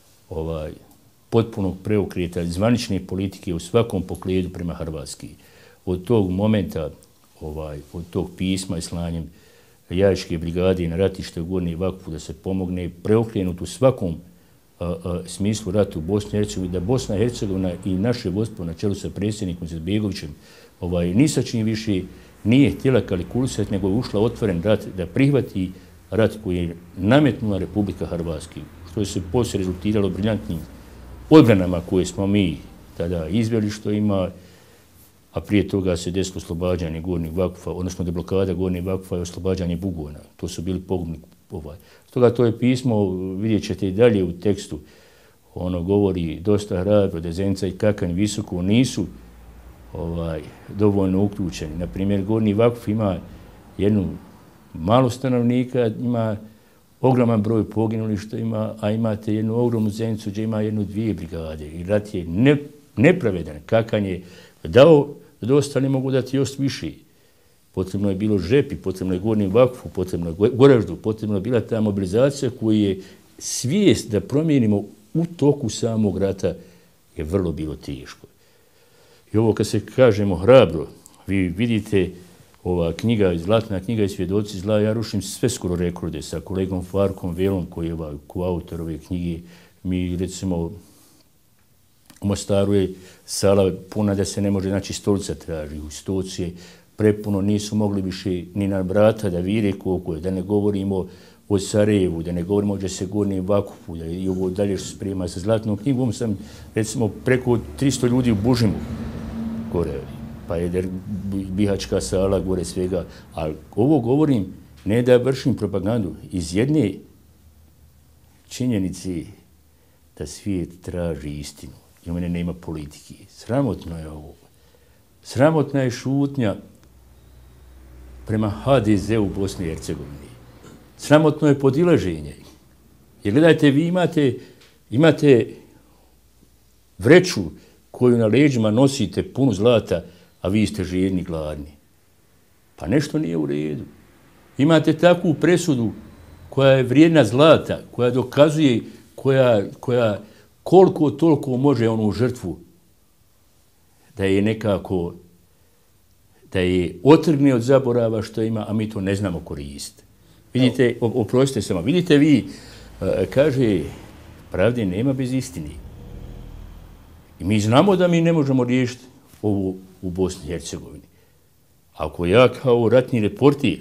potpunog preokreta zvanične politike u svakom pogledu prema Hrvatski. Od tog momenta, od tog pisma i slanjem Jajačke brigade na ratište u Gornjem Vakufu da se pomogne preokrenut u svakom smislu ratu u Bosni i Hercegovini, da Bosna i Hercegovina i naše vodstvo na čelu sa predsjednikom Izetbegovićem ni sa čim više nije htjela kalkulisati, nego je ušla otvoren rat da prihvati rat koji je nametnula Republika Hrvatska, što je se poslije rezultiralo briljantnim odbranama koje smo mi tada izveli, što ima, a prije toga se desilo oslobađanje Gornjeg Vakufa, odnosno deblokada Gornjeg Vakufa i oslobađanje Bugojna. To su bili pogubni. Stoga to je pismo, vidjet ćete i dalje u tekstu, ono govori dosta hrabro da Zenica i Kakanj visoko nisu dovoljno uključeni. Naprimjer, Gornji Vakuf ima jednu malo stanovnika, ima ogroman broj poginulih što ima, a imate jednu ogromnu Zenicu gdje ima 1-2 brigade. I rat je nepravedan. Kakan je dao dosta, ne mogu dati još više. Potrebno je bilo Žepi, potrebno je Gornjem Vakufu, potrebno je Goraždu, potrebno je bila ta mobilizacija koja je svijest da promijenimo u toku samog rata je vrlo bilo teško. I ovo kad se kažemo hrabro, vi vidite ova knjiga, Zlatna knjiga i Svjedoci zla, ja rušim sve skoro rekorde sa kolegom Farkom Velom koji je koautor ove knjige. Mi recimo u Mostaru je sala puna da se ne može, znači stolica traži, u stoci je prepuno, nisu mogli više ni na vrata da vire koliko je, da ne govorimo o Sarajevu, da ne govorimo o Gornjem Vakufu, da i ovo dalje što se sprema sa Zlatnom knjigom, sam recimo preko 300 ljudi u Bužimu gore, pa je Bihaćka sala gore svega, ali ovo govorim ne da vršim propagandu, iz jedne činjenice da svijet traži istinu i u mene nema politike. Sramotno je ovo. Sramotna je šutnja prema HDZ-u u Bosni i Hercegovini. Sramotno je podilaženje. Jer gledajte, vi imate vreću koju na leđima nosite punu zlata, a vi ste žedni, gladni. Pa nešto nije u redu. Imate takvu presudu koja je vrijedna zlata, koja dokazuje, koja koliko toliko može onu žrtvu da je nekako, da je otrgne od zaborava što ima, a mi to ne znamo koristiti. Vidite, oprostite samo, vidite vi, kaže, pravde nema bez istine. I mi znamo da mi ne možemo riješiti ovo u Bosni i Hercegovini. Ako ja kao ratni reporter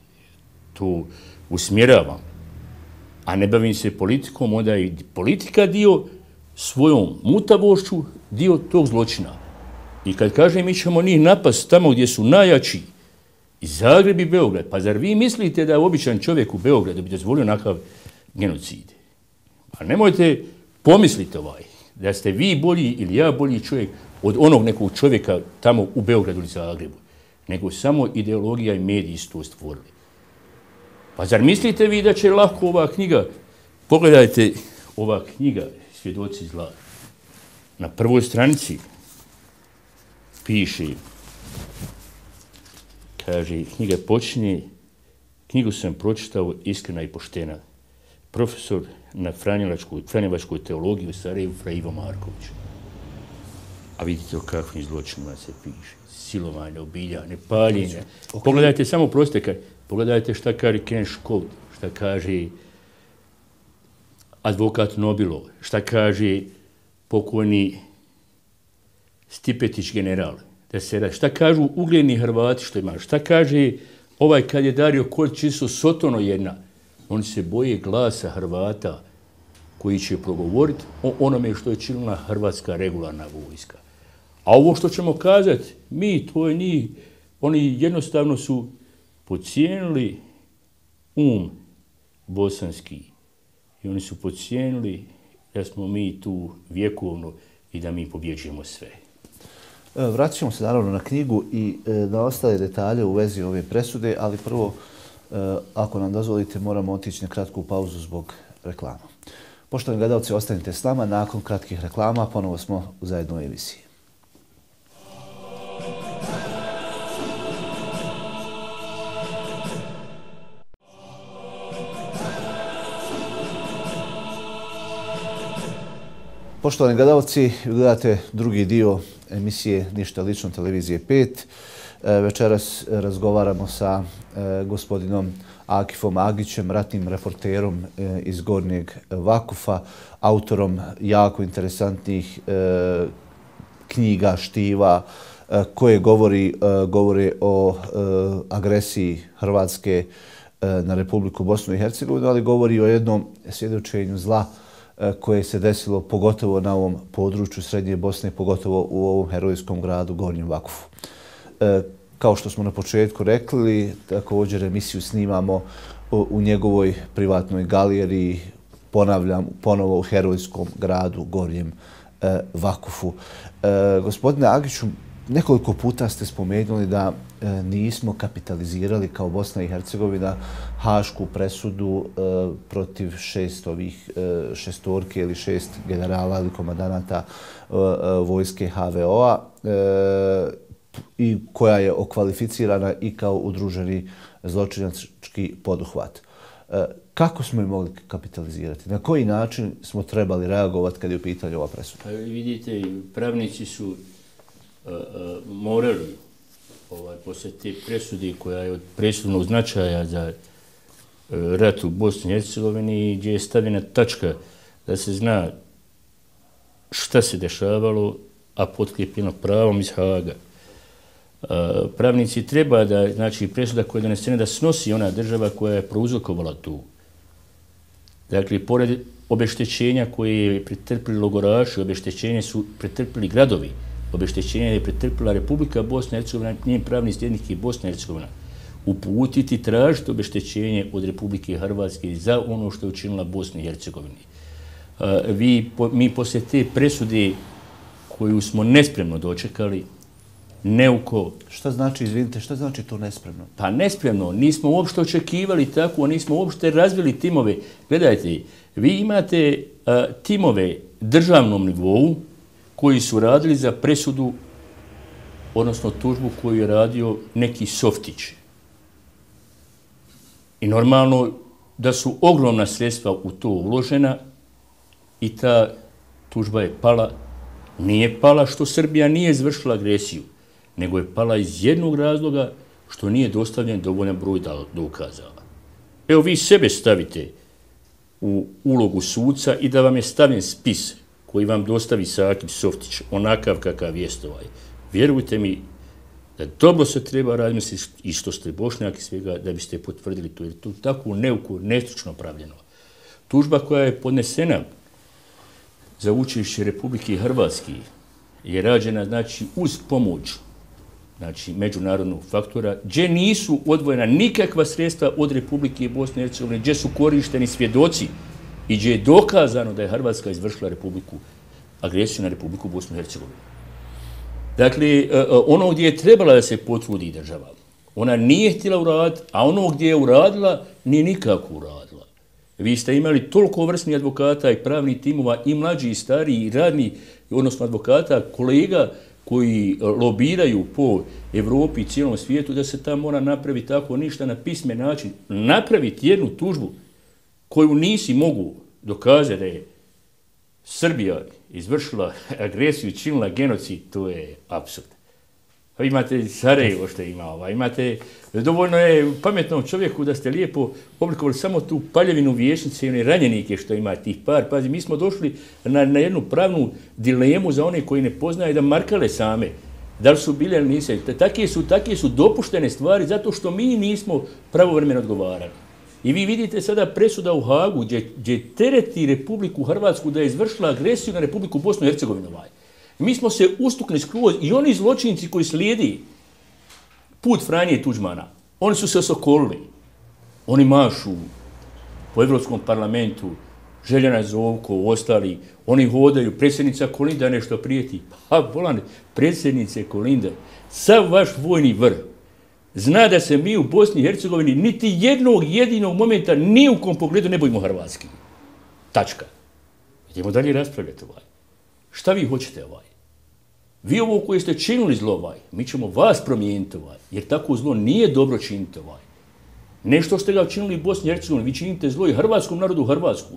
to usmjeravam, a ne bavim se politikom, onda je politika dio svojom mutavošću, dio tog zločina. I kad kažem mi ćemo njih napast tamo gdje su najjači, i Zagreb i Beograd, pa zar vi mislite da je običan čovjek u Beogradu bi dozvolio nakav genocid? Pa nemojte pomisliti da ste vi bolji ili ja bolji čovjek od onog nekog čovjeka tamo u Beogradu ili Zagrebu, nego samo ideologija i mediji su to stvorili. Pa zar mislite vi da će lako ova knjiga, pogledajte ova knjiga Svjedoci zla, na prvoj stranici piše, kaže, knjiga počinje, knjigu sam pročitao iskrena i poštena. Profesor na Franjevačkoj teologiji u Sarajevu, Fra Ivo Marković. A vidite o kakvim zločinima se piše. Silovanje, ubijanje, paljenje. Okay. Pogledajte samo pogledajte šta kaže Ken Školt, šta kaže advokat Nobilov, šta kaže pokojni Stipetić general, šta kažu ugledni Hrvati što ima, šta kaže kad je Dario Kočić Sotono jedna, oni se boje glasa Hrvata koji će progovoriti o onome što je činila hrvatska regularna vojska. A ovo što ćemo kazati, to je njih, oni jednostavno su podcijenili bosanski i oni su podcijenili da smo mi tu vjekovno i da mi pobjeđujemo sve. Vratit ćemo se naravno na knjigu i na ostale detalje u vezi ove presude, ali prvo, ako nam dozvolite, moramo otići na kratku pauzu zbog reklama. Poštovani gledalci, ostanite s nama. Nakon kratkih reklama ponovo smo u zajednoj emisiji. Poštovani gledalci, gledate drugi dio emisije Ništa lično, televizije 5. Večeras razgovaramo sa gospodinom Akifom Agićem, ratnim reporterom iz Gornjeg Vakufa, autorom jako interesantnih knjiga, štiva, koje govori o agresiji Hrvatske na Republiku Bosnu i Hercegovinu, ali govori o jednom svjedočenju zla koje se desilo pogotovo na ovom području Srednje Bosne, pogotovo u ovom herojskom gradu Gornjem Vakufu. Kao što smo na početku rekli, također emisiju snimamo u njegovoj privatnoj galeriji, ponavljam, ponovo u herojskom gradu Gornjem Vakufu. Gospodine Agiću, Nekoliko puta ste spomenuli da nismo kapitalizirali kao Bosna i Hercegovina hašku presudu protiv šestorke ili 6 generala ili komandanata vojske HVO-a i koja je okvalificirana i kao udruženi zločinački poduhvat. Kako smo je mogli kapitalizirati? Na koji način smo trebali reagovati kad je u pitanju ova presuda? Vidite, pravnici su morali poslije te presude koja je od presudnog značaja za rat u Bosni i Hercegovini, gdje je stavljena tačka da se zna šta se dešavalo, a potkrijepljeno pravom iz Haga. Pravnici treba da, znači, presuda koja je donesena da snosi ona država koja je prouzrokovala tu. Dakle, pored obeštećenja koje je pretrpili logoraši, obeštećenje su pretrpili gradovi, obeštećenje je pretrpila Republika Bosna i Hercegovina, njen pravni sljednik i Bosna i Hercegovina, uputiti, tražiti obeštećenje od Republike Hrvatske za ono što je učinila Bosni i Hercegovini. Mi poslije te presude koju smo nespremno dočekali, neuko... Šta znači, izvinite, šta znači to nespremno? Pa nespremno, nismo uopšte očekivali tako, nismo uopšte razvili timove. Gledajte, vi imate timove državnom nivou koji su radili za presudu, odnosno tužbu koju je radio neki softić. I normalno da su ogromna sredstva u to uložena i ta tužba je pala. Nije pala što Srbija nije izvršila agresiju, nego je pala iz jednog razloga što nije dostavljen dovoljan broj dokaza. Evo vi sebe stavite u ulogu suca i da vam je stavljen spis koji vam dostavi Sakip Softić, onakav kakav jest ovaj. Vjerujte mi da dobro se treba razmisliti i što ste Bošnjak i svega da biste potvrdili to, jer to je tako neuko, nestručno pravljeno. Tužba koja je podnesena za učešće Republike Hrvatske je rađena, znači, uz pomoć, znači, međunarodnog faktora, gdje nisu odvojena nikakva sredstva od Republike Bosne i Hercegovine, gdje su korišteni svjedoci i gdje je dokazano da je Hrvatska izvršila agresiju na Republiku Bosnu i Hercegovinu. Dakle, ono gdje je trebala da se potrudi država, ona nije htjela uraditi, a ono gdje je uradila, nije nikako uradila. Vi ste imali toliko vrstnih advokata i pravnih timova, i mlađi i stariji, i radni, odnosno advokata, kolega koji lobiraju po Evropi i cijelom svijetu, da se tam mora napraviti tako ništa na pismen način. Napraviti jednu tužbu koju nisi mogu dokazati da je Srbija izvršila agresiju i činila genocid, to je apsurd. Imate Sarajevo što ima, imate, dovoljno je pametnom čovjeku da ste lijepo oblikovali samo tu paljevinu vijećnice i one ranjenike što ima tih par. Pazi, mi smo došli na jednu pravnu dilemu za one koji ne poznaju da markale same. Da li su bile ili nisu. Takve su dopuštene stvari zato što mi nismo pravovremeno odgovarali. I vi vidite sada presuda u Hagu gdje tereti Republiku Hrvatsku da je izvršila agresiju na Republiku Bosnu i Hercegovinu. Mi smo se ustukli skroz i oni zločinci koji slijedi put Franje Tuđmana, oni su se osokolili. Oni mašu po Evropskom parlamentu, Željana Zovko, ostali, oni hodaju, predsjednica Kolinda nešto prijeti. Pa, bolan, predsjednice Kolinda, sav vaš vojni vrh zna da se mi u Bosni i Hercegovini niti jednog jedinog momenta ni u kom pogledu ne bojimo hrvatski. Tačka. Idemo dalje raspravljati ovaj. Šta vi hoćete ovaj? Vi ovo koje ste činili zlo ovaj, mi ćemo vas promijeniti ovaj, jer tako zlo nije dobro činiti ovaj. Nešto ste ga činili u Bosni i Hercegovini, vi činite zlo i hrvatskom narodu u Hrvatskoj.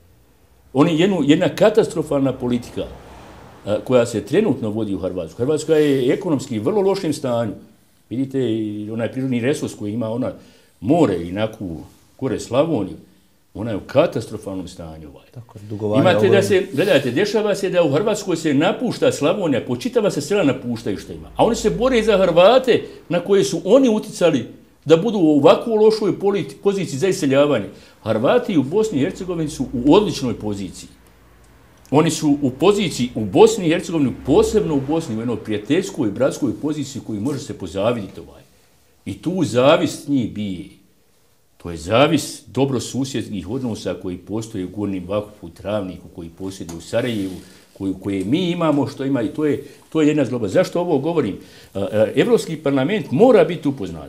Jedna katastrofalna politika koja se trenutno vodi u Hrvatskoj. Hrvatska je ekonomski vrlo lošem stanju. Vidite, onaj prirodni resurs koji ima ona more i naku gore Slavoniju, ona je u katastrofalnom stanju. Imate da se, gledajte, dešava se da u Hrvatskoj se napušta Slavonija, počitava se sela napuštaju što ima. A oni se bore za Hrvate na koje su oni uticali da budu u ovakvu lošoj poziciji za iseljavanje. Hrvati u Bosni i Hercegovini su u odličnoj poziciji. Oni su u poziciji u Bosni i Hercegovini, posebno u Bosni, u jednoj prijateljskoj i bratskoj poziciji koju može se pozaviditi ovaj. I tu zavist njih bije. To je zavis dobrosusjedskih odnosa koji postoje u Gornjem Vakufu, Travniku, koji posjeduje u Sarajevu, koje mi imamo, što ima i to je jedna zloba. Zašto ovo govorim? Evropski parlament mora biti upoznat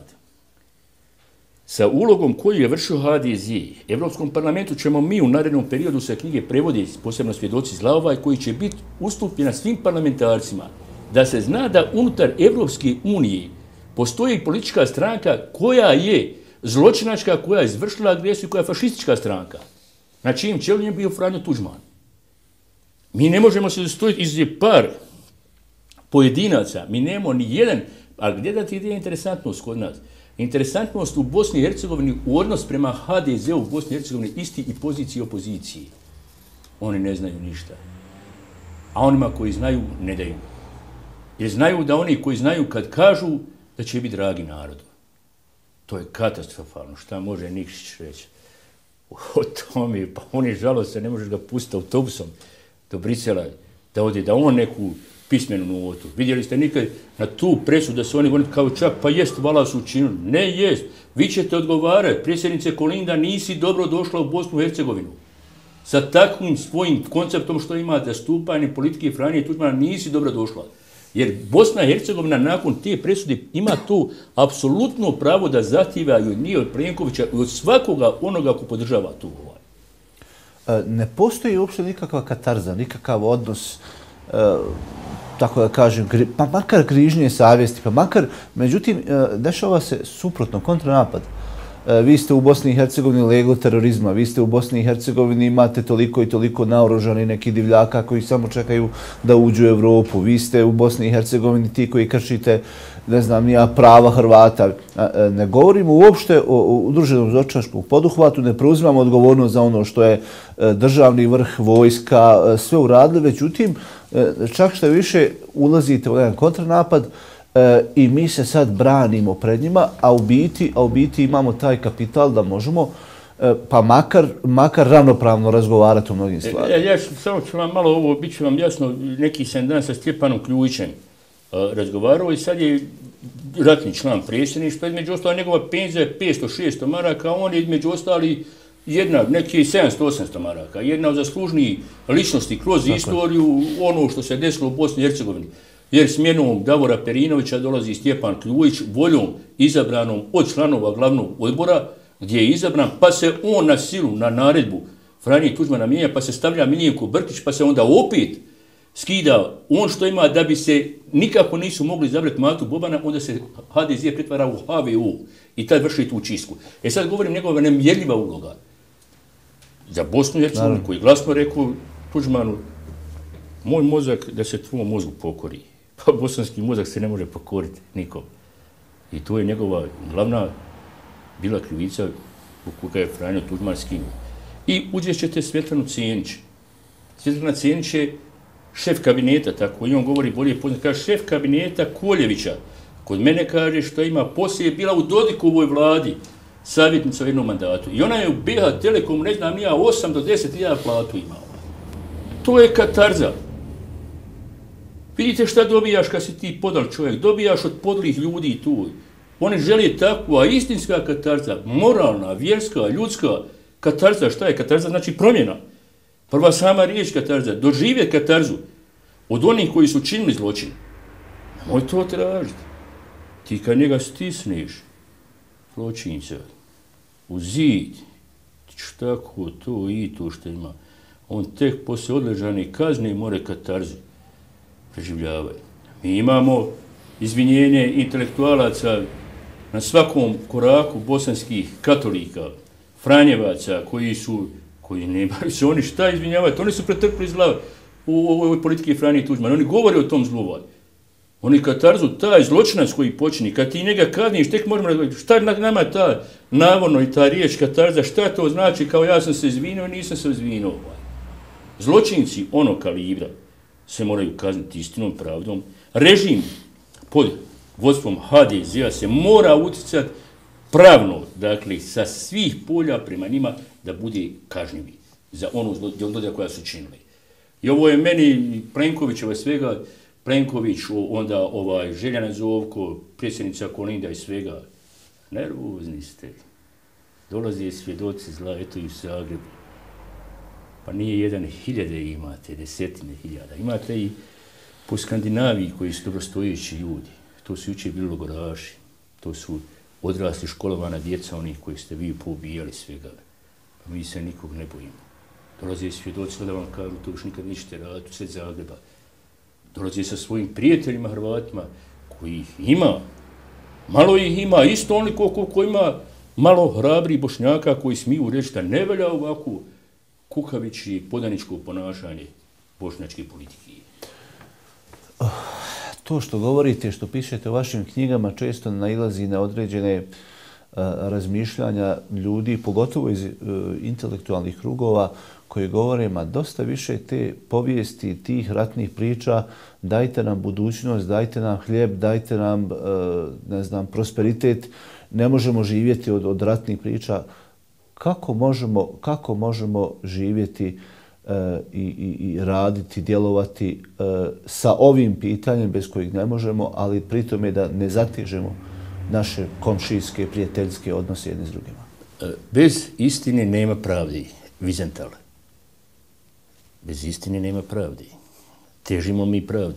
sa ulogom koju je vršio HDZ. Evropskom parlamentu ćemo mi u narednom periodu sa knjige prevodi, posebno svjedoci zla ovaj, koji će biti ustupljena svim parlamentarcima, da se zna da unutar Evropske unije postoji politička stranka koja je zločinačka, koja je izvršila agresiju, koja je fašistička stranka. Na čijim čelu je bio Franjo Tuđman. Mi ne možemo se stojiti iz par pojedinaca, mi nemamo ni jedan, ali gledati gdje je interesantnost kod nas. Interesantnost u Bosni i Hercegovini u odnos prema HDZ-u u Bosni i Hercegovini isti i poziciji i opoziciji. Oni ne znaju ništa. A onima koji znaju, ne daju. Jer znaju da oni koji znaju kad kažu da će biti dragi narodu. To je katastrofalno. Šta može Nikšić reći? O tome, pa on je žalostan, ne možeš ga pustiti autobusom do Brisela, da ode, da on neku pismenu notu. Vidjeli ste nikad na tu presudu da su oni govorili kao čak, pa jest, vala su učinili. Ne jest. Vi ćete odgovarati. Predsjednice Kolinda, nisi dobro došla u Bosnu i Hercegovinu. Sa takvim svojim konceptom što ima zastupanje politike Franje Tuđmana nisi dobro došla. Jer Bosna i Hercegovina nakon te presude ima tu apsolutno pravo da zahtjeva i od nje, od Plenkovića i od svakoga onoga ko podržava tu Ne postoji uopšte nikakva katarza, nikakav odnos, tako da kažem, pa makar grižnje savjesti, pa makar, međutim, dešava se suprotno, kontranapad. Vi ste u Bosni i Hercegovini leglo terorizma, vi ste u Bosni i Hercegovini imate toliko i toliko naoružani neki divljaka koji samo čekaju da uđu u Evropu. Vi ste u Bosni i Hercegovini ti koji kršite, ne znam, prava Hrvata. Ne govorimo uopšte o udruženom zločinačkom poduhvatu, ne preuzimamo odgovornost za ono što je državni vrh, vojska, sve uradili, međutim, čak što više ulazite u jedan kontranapad, i mi se sad branimo pred njima, a u biti imamo taj kapital da možemo pa makar ravnopravno razgovarati o mnogim stvarima. Ja samo ću vam malo ovo, bit ću vam jasno, neki sam dan sa Stjepanom Kljujićem razgovarao i sad je ratni član predsjedništva, između ostalo njegova penzija je 500-600 maraka, a on je između ostali neki 700-800 maraka, jedna od zaslužnijih ličnosti kroz istoriju, ono što se desilo u Bosni i Hercegovini. Jer smjenom Davora Perinovića dolazi Stjepan Kljujić, voljom izabranom od članova glavnog odbora, gdje je izabran, pa se on na silu, na naredbu Franje Tuđmana mijenja, pa se stavlja Miljenko Brkić, pa se onda opet skida on što ima da bi se nikako nisu mogli izabrati Matu Bobana, onda se HDZ pretvara u HVU i tad vrši tu čistku. Sad govorim njegova nemjerljiva uloga za Bosnu i Hercegovinu, koji glasno rekao Tuđmanu, moj mozak da se tvom mozgu pokori. Pa bosanski mozak se ne može pokoriti nikom. I to je njegova glavna bila krivica u kojoj je Franjo Tuđman skinuo. I uđećete Svetlanu Cenić. Svetlana Cenić je šef kabineta, tako i on govori bolje poznat, kaže šef kabineta Koljevića. Kod mene kaže što ima poslije je bila u Dodikovoj vladi savjetnica u jednom mandatu. I ona je u BH Telekom, ne znam, nija 8 do 10.000 platu imala. To je katarza. Vidite šta dobijaš kad si ti podal čovjek. Dobijaš od podlih ljudi tu. Oni žele takvu, a istinska katarza, moralna, vjerska, ljudska katarza. Šta je katarza? Znači promjena. Prva sama riječ katarza. Doživjeti katarzu od onih koji su činili zločin. Nemoj to tražiti. Ti kad njega stisneš, zločinca, u zid, tako, to i to što ima, on tek poslije odležane kazne more katarzu preživljavaju. Mi imamo izvinjenje intelektualaca na svakom koraku bosanskih katolika, franjevaca, koji nemaju se oni šta izvinjavati. Oni su pretrpili zla u ovoj politike Franje Tuđmana. Oni govore o tom zlu. Oni katarzu, taj zločinac koji počini, kad ti njega kazniš, tek možemo razgovarati, šta nama ta navodno i ta riječ katarza, šta to znači kao ja sam se izvinio, nisam se izvinio. Zločinci onog kalibra se moraju kazniti istinom, pravdom. Režim pod vodstvom HDZ-a se mora utjecati pravno, dakle, sa svih polja prema njima da bude kažnjivi za ono zlodjela koja su činili. I ovo je meni Plenkovićeva svega, Plenković, onda Željana Zovko, predsjednica Kolinda i svega. Nervozni ste. Dolaze svjedoci zla, eto i u Zagrebu. Pa nije jedan, hiljade imate, desetine hiljada. Imate i po Skandinaviji koji su dobrostojeći ljudi. To su jučer bili logoraši. To su odrasli školovana djeca onih koji ste vi poubijali svega. Pa mi se nikog ne bojimo. Dolaze svjedoci da vam kažu to još nikad nećete raditi u sred Zagreba. Dolaze sa svojim prijateljima Hrvatima koji ih ima. Malo ih ima, isto onoliko koliko ima malo hrabri Bošnjaka koji smiju reći da ne velja ovako kukavičje podaničko ponašanje bošnjačke politike. To što govorite, što pišete u vašim knjigama često nailazi na određene razmišljanja ljudi, pogotovo iz intelektualnih krugova, koji govore, ma dosta više te povijesti, tih ratnih priča, dajte nam budućnost, dajte nam hljeb, dajte nam, ne znam, prosperitet, ne možemo živjeti od ratnih priča. Kako možemo živjeti i raditi, djelovati sa ovim pitanjem bez kojih ne možemo, ali pritom je da ne zatežemo naše komšijske, prijateljske odnose jedne s drugima? Bez istine nema pravdi, Vizentale. Bez istine nema pravdi. Težimo mi pravdi.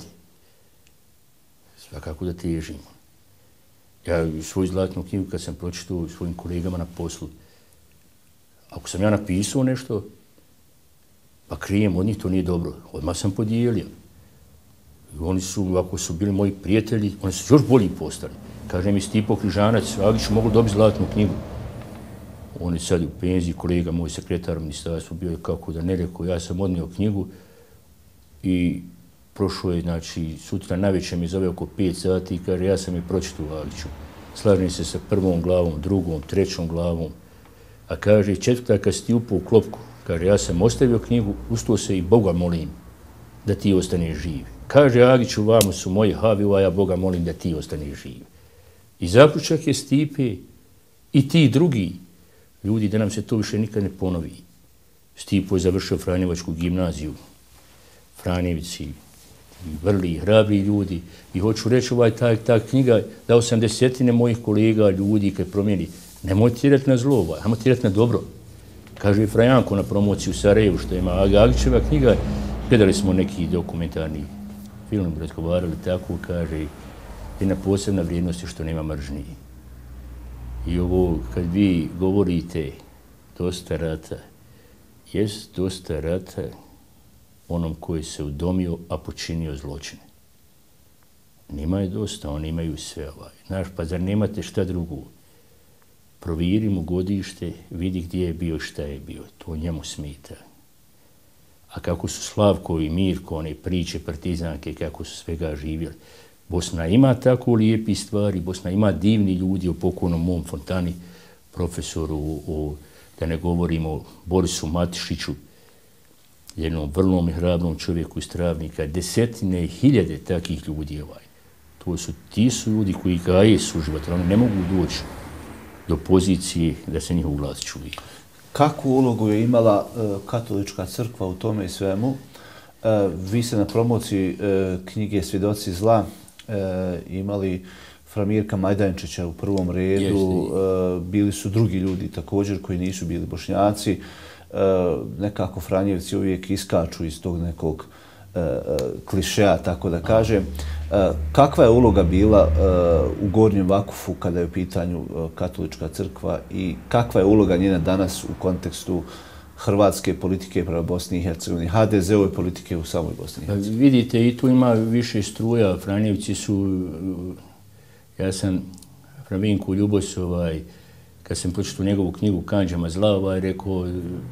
Svakako da težimo. Ja svoju zlatnu knjigu kad sam pročitao svojim kolegama na poslu, ako sam ja napisao nešto, pa krijem od njih, to nije dobro. Odmah sam podijelio. Oni su, ako su bili moji prijatelji, oni su još bolji postali. Kaže mi Stipo Križanac, Agiću, mogu dobiti zlatnu knjigu. On je sad u penziji, kolega moj sekretar u ministarstvu, bio je kako da ne rekao, ja sam odnio knjigu i prošlo je, znači, sutra navečer me zove oko 5 sati i kaže, ja sam je pročitao Agiću. Slažem se sa prvom glavom, drugom, trećom glavom. A kaže, četvrta kad si ti upao u klopku, kaže, ja sam ostavio knjigu, ustao se i Boga molim da ti ostaneš živ. Kaže, Agiću, vamo su moji haviva, ja Boga molim da ti ostaneš živ. I zaključak je Stipe i ti drugi ljudi da nam se to više nikad ne ponovi. Stipo je završio Franjevačku gimnaziju. Franjevici, vrli, hrabri ljudi. I hoću reći, ta knjiga dao sam desetine mojih kolega, ljudi kad promijeni. Nemoj tirati na zlo, nemoj tirati na dobro. Kaže Frajanko na promociju u Sarajevu što ima Agićeva knjiga. Gledali smo neki dokumentarni film, razgovarali tako, kaže, jedna posebna vrijednost je što nema mržnje. I ovo, kad vi govorite dosta rata, jest dosta rata onom koji se udomio, a počinio zločine. Nima je dosta, oni imaju sve ovaj. Znaš, pa zar nemate šta drugo? Proviri mu godište, vidi gdje je bio i šta je bio. To njemu smeta. A kako su Slavko i Mirko, one priče partizanke, kako su svega živjeli. Bosna ima tako lijepi stvari, Bosna ima divni ljudi, o pokojnom mom Fontani, profesoru, da ne govorimo o Borisu Matišiću, jednom vrlom i hrabrom čovjeku iz Travnika, desetine i hiljade takih ljudi. Ti su ljudi koji gaje suživot, oni ne mogu doći do pozicije da se njihov glas čuje. Kakvu ulogu je imala katolička crkva u tome i svemu? Vi ste na promociji knjige Svjedoci zla imali fra Mirka Majdančića u prvom redu. Bili su drugi ljudi također koji nisu bili Bošnjaci. Nekako Franjevci uvijek iskaču iz tog nekog klišeja, tako da kažem. Kakva je uloga bila u Gornjem Vakufu kada je u pitanju katolička crkva i kakva je uloga njena danas u kontekstu hrvatske politike prema Bosni i Hercegovini, HDZ-ove politike u samoj Bosni i Hercegovini? Vidite, i tu ima više struja. Franjevci su, ja sam Fravinku Ljubos, kad sam pročitao njegovu knjigu Kandžama zla, rekao,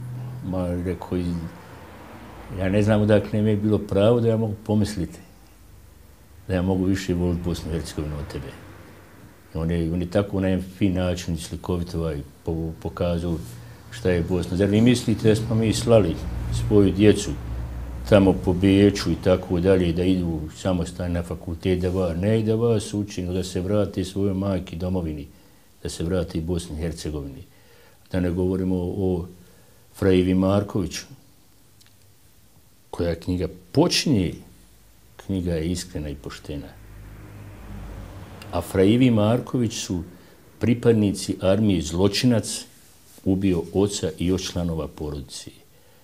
ja ne znam odakle mi je bilo pravo da ja mogu pomisliti da ja mogu više voliti Bosnu i Hercegovinu od tebe. On je tako na jedan fin način slikovito pokazao šta je Bosna. Zar vi mislite da smo mi slali svoju djecu tamo po Beču i tako dalje, da idu samostalno na fakultet, ne da vas učinu, da se vrate svojoj majki domovini, da se vrate i Bosni i Hercegovini. Da ne govorimo o Fra Ivi Markoviću, koja knjiga počinje, knjiga je iskrena i poštena. A Fra Ivi Marković su pripadnici armije zločinac, ubio oca i još članova porodice.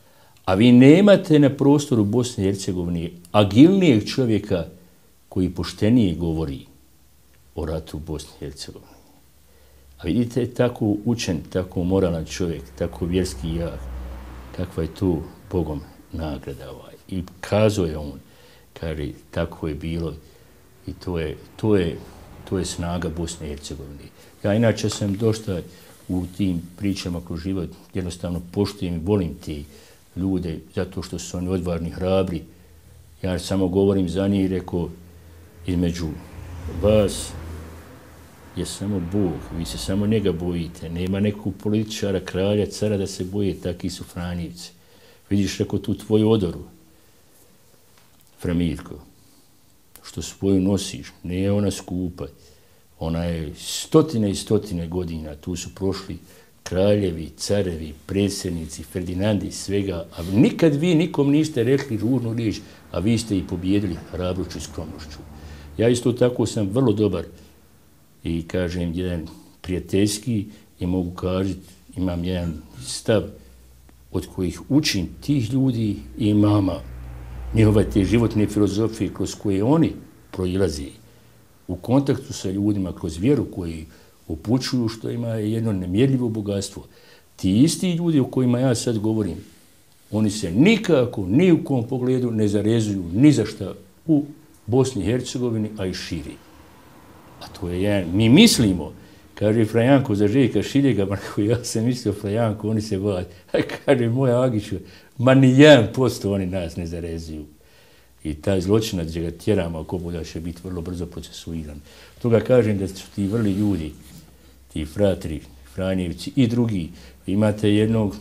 A vi nemate na prostoru Bosne i Hercegovine agilnijeg čovjeka koji poštenije govori o ratu u Bosni i Hercegovini. A vidite, tako učen, tako moralan čovjek, tako vjerski jak, kakva je tu Bogom nagrada. I kazao je on, kaže, tako je bilo i to je snaga Bosne i Hercegovine. Ja inače sam dosta u tim pričama kroz život, jednostavno poštujem i volim te ljude zato što su oni odvažni, hrabri. Ja samo govorim za njih i rekao, između vas je samo Bog, vi se samo njega bojite. Nema nekog političara, kralja, cara da se boje, takvi su Franjevci. Vidiš, rekao, tu tvoju odoru, Framirko, što svoju nosiš, nije ona skupa. Ona je stotine i stotine godina, tu su prošli kraljevi, carevi, predsjednici, Ferdinandi, svega, a nikad vi nikom niste rekli ružnu riječ, a vi ste i pobjedili hrabrošću i skromnošću. Ja isto tako sam vrlo dobar i kažem jedan prijateljski i mogu kažiti, imam jedan stav od kojih učim tih ljudi i mama, njihove te životne filozofije kroz koje oni proilaze u kontaktu sa ljudima, kroz vjeru koji upućuju, što ima jedno nemjerljivo bogatstvo. Ti isti ljudi o kojima ja sad govorim, oni se nikako, ni u kom pogledu ne zarezuju ni za šta u Bosni i Hercegovini, a i širi. A to je jedan, mi mislimo, kaže Frajanko za Željka Šiljega, ja sam mislio Frajanko, oni se vole, kaže moja Agiću, ma ni 1% oni nas ne zarezuju. I taj zločinac gdje ga tjeramo, ako bude će biti vrlo brzo procesuiran. Toga kažem da su ti vrli ljudi, ti fratri, Franjevci i drugi. Imate jednog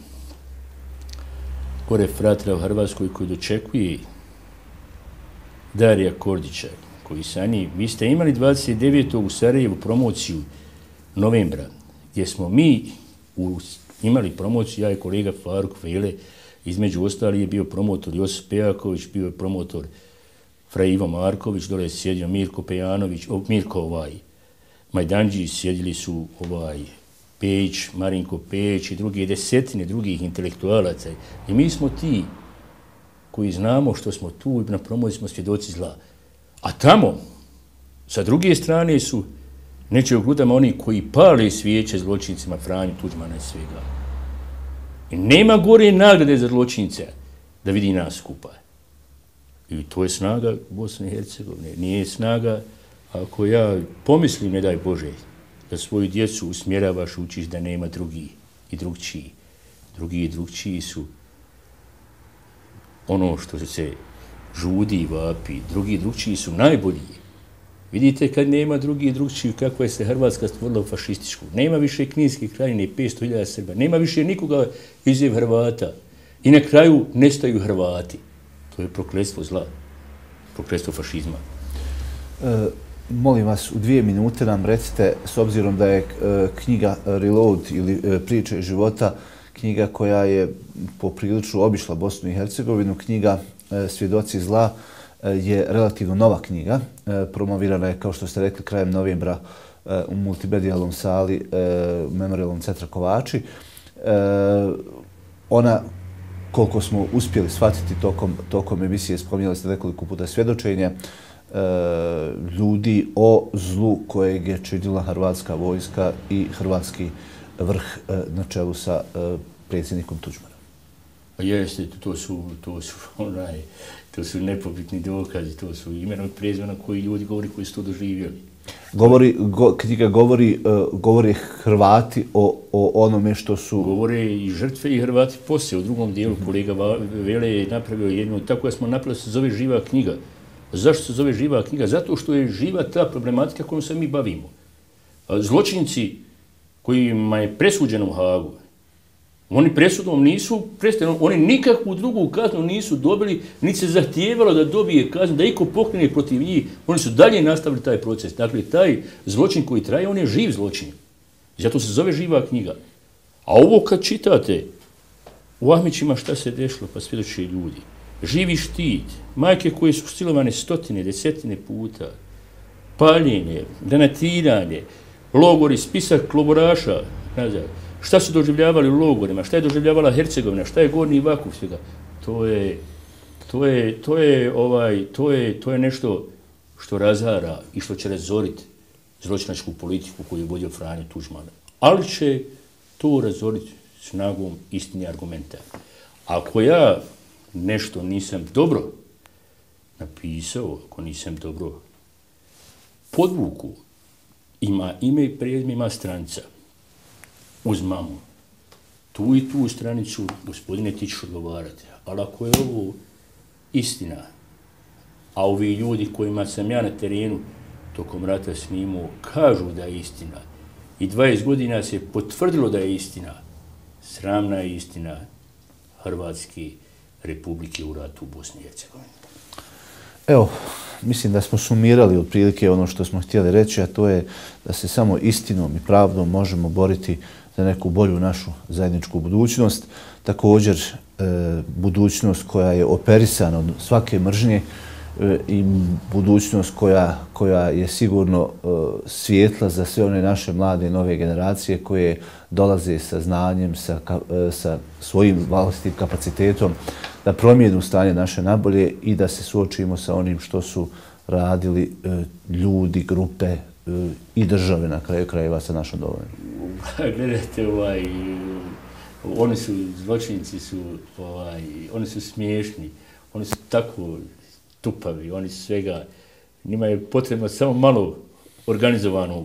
gore fratra u Hrvatskoj koji dočekuje Darija Kordića, koji sa njim, vi ste imali 29. u Sarajevu promociju novembra, gdje smo mi imali promociju, ja i kolega Faruk Vele, između ostali je bio promotor Josip Pejaković, bio je promotor Fra Ivo Marković, dole je sjedio Mirko Pejanović, Mirko Majdanđić, sjedili su Pejić, Marinko Pejić i drugi desetine drugih intelektualaca. I mi smo ti koji znamo što smo tu i na promociji smo svjedoci zla. A tamo, sa druge strane su nečeg grudama oni koji pale svijeće zločincima Franju Tuđmana i svega. I nema gore nagrade za zločince da vidi nas skupa. I to je snaga Bosne i Hercegovine. Nije snaga ako ja pomislim, ne daj Bože, da svoju djecu usmjeravaš, učiš da nema drugi i drugčiji. Drugi i drugčiji su ono što se žudi i vapi. Drugi i drugčiji su najbolji. Vidite kad nema drugi i drugčiji kako je se Hrvatska stvorila u fašističku. Nema više Kninske krajine i 500.000 Srba. Nema više nikoga izuzev Hrvata. I na kraju nestaju Hrvati. To je prokletstvo zla. Prokletstvo fašizma. Molim vas, u 2 minute nam recite, s obzirom da je knjiga Reload ili Priče života, knjiga koja je poprilično obišla Bosnu i Hercegovinu, knjiga Svjedoci zla je relativno nova knjiga. Promovirana je, kao što ste rekli, krajem novembra u multimedijalnom sali Memorijalnom centra Kovači. Ona, koliko smo uspjeli shvatiti tokom emisije, spominjali ste nekoliko puta svjedočenja ljudi o zlu kojeg je činila hrvatska vojska i hrvatski vrh na čelu sa predsjednikom Tuđmanom. Jeste, to su nepobitni dokazi, to su imena i prezimena koji ljudi govori koji su to doživjeli. Knjiga govori Hrvati o onome što su... Govore i žrtve i Hrvati poslije. U drugom dijelu kolega Vele je napravio jednu, tako da smo napravili da se zove Živa knjiga. Zašto se zove Živa knjiga? Zato što je živa ta problematika kojom se mi bavimo. Zločinci kojima je presuđeno u Hagu, oni presudom nisu prestali, oni nikakvu drugu kaznu nisu dobili, niti se zahtijevalo da dobije kaznu, da iko pokrene protiv njih, oni su dalje nastavili taj proces. Dakle, taj zločin koji traje, on je živ zločin. Zato se zove Živa knjiga. A ovo kad čitate, u Ahmićima šta se dešlo, pa svjedoče ljudi. Živi štit, majke koje su silovane stotine, desetine puta, paljenje, granatiranje, logori, spisak logoraša, šta su doživljavali u logorima, šta je doživljavala Hercegovina, šta je Gornji Vakuf, svega. to je nešto što razara i što će razoriti zločinačku politiku koju je vodio Franjo Tuđman. Ali će to razoriti snagom istine argumenta. Ako ja nešto nisam dobro napisao, ako nisam dobro podvuku, ima ime i prezime, ima stranica. Uzmamo tu i tu stranicu, gospodine, ti ćeš odgovarati. Ali ako je ovo istina, a ovi ljudi kojima sam ja na terenu tokom rata snimao kažu da je istina i 20 godina se potvrdilo da je istina, sramna je istina Hrvatske Republike u ratu u Bosni i Hercegovini. Evo, mislim da smo sumirali otprilike ono što smo htjeli reći, a to je da se samo istinom i pravdom možemo boriti za neku bolju našu zajedničku budućnost. Također, budućnost koja je operisana od svake mržnje i budućnost koja je sigurno svijetla za sve one naše mlade i nove generacije koje dolaze sa znanjem, sa svojim vlastitim kapacitetom da promijenu stanje naše nabolje i da se suočimo sa onim što su radili ljudi, grupe i države na kraju krajeva sa našom domovinom. Gledajte, oni su, zločinci su, oni su smiješni, oni su tako tupavi, oni su svega, njima je potrebno samo malo organizovanog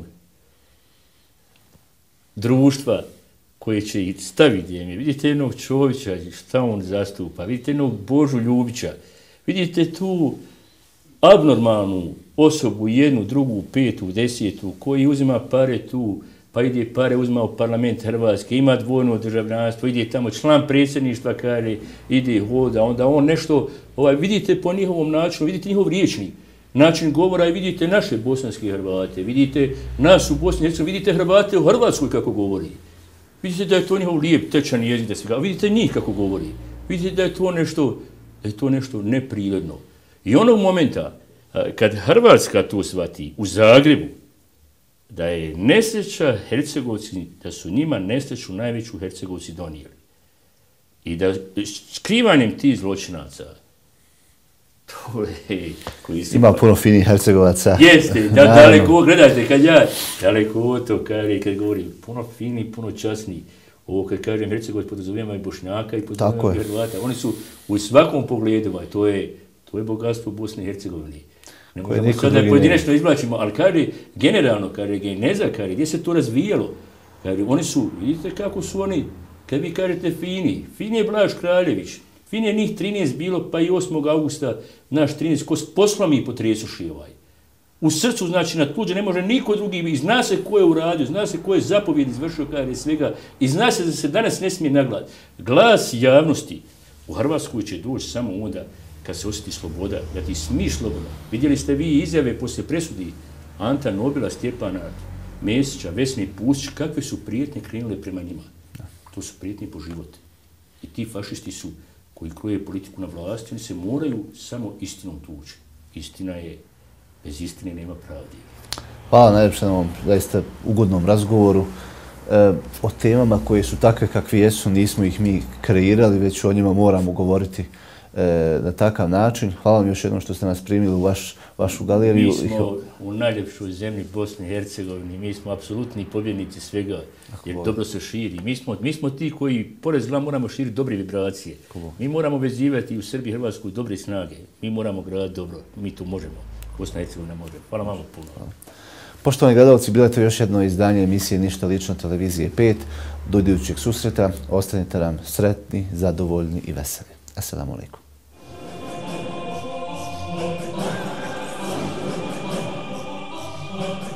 društva koje će ih staviti gdje. Vidite jednog Čovića, šta on zastupa, vidite jednog Božu Ljubića, vidite tu abnormalnu osobu, jednu, drugu, petu, desetu, koji uzima pare tu, pa ide pare, uzma u parlament Hrvatske, ima dvojno državljanstvo, ide tamo član predsjedništva, kaže, ide hoda, onda on nešto, vidite po njihovom načinu, vidite njihov riječnik, način govora i vidite naše bosanske Hrvate, vidite nas u Bosni i Hercegovini, vidite Hrvate u Hrvatskoj kako govori. Vidite da je to njihov lijep, tečan jezik, da se ga, vidite njih kako govori. Vidite da je to nešto neprirodno. I onog momenta, kad Hrvatska to shvati u Zagrebu, da je nesreća Hercegovci, da su njima nesreću najveću Hercegovci donijeli. I da skrivanjem tih zločinaca, to je... Ima puno finih Hercegovaca. Jeste, daleko, gledajte, daleko to kaže, kad govorim, puno fini, puno časni. Ovo kad kažem Hercegovac podrazumijeva i Bošnjaka i podrazumijeva i Hrvata. Oni su u svakom pogledu, to je bogatstvo Bosne i Hercegovine. Ne možemo sada pojedinačno izvlačimo, ali kaže, generalno, kaže, geneza, kaže, gdje se to razvijalo? Kaže, oni su, vidite kako su oni, kad vi kažete fini, fini je Blaž Kraljević, fini je njih 13 bilo, pa i 8. augusta naš 13, ko s poslom i potresuši U srcu, znači, na tuđe ne može niko drugi, i zna se ko je uradio, zna se ko je zapovjed izvršio, kaže, svega, i zna se da se danas ne smije naglas. Glas javnosti u Hrvatskoj će doći samo onda kad se osjeti sloboda, da ti smiješ slobodno. Vidjeli ste vi izjave poslije presudi Anta Nobila, Stjepana Mesića, Vesne Pusić, kakve su prijetnje krenule prema njima. To su prijetnje po život. I ti fašisti su, koji kroje politiku na vlasti, oni se moraju samo istinom tući. Istina je, bez istine nema pravde. Hvala najljepše na ovom zaista ugodnom razgovoru. O temama koje su takve kakvi jesu, nismo ih mi kreirali, već o njima moramo govoriti na takav način. Hvala vam još jednom što ste nas primili u vašu galeriju. Mi smo u najljepšoj zemlji Bosne i Hercegovine, mi smo apsolutni pobjednici svega, jer dobro se širi. Mi smo ti koji, pored zla, moramo širiti dobre vibracije. Mi moramo vezivati u Srbiji i Hrvatskoj dobre snage. Mi moramo graditi dobro. Mi to možemo. Bosna i Hercegovina može. Hvala vam puno. Poštovani gledalci, bilo je to još jedno izdanje emisije Ništa lično televizije 5. Do idućeg susreta. Ostanite nam sretni, zadovoljni i veseli. Assalamu alaikum. Oh,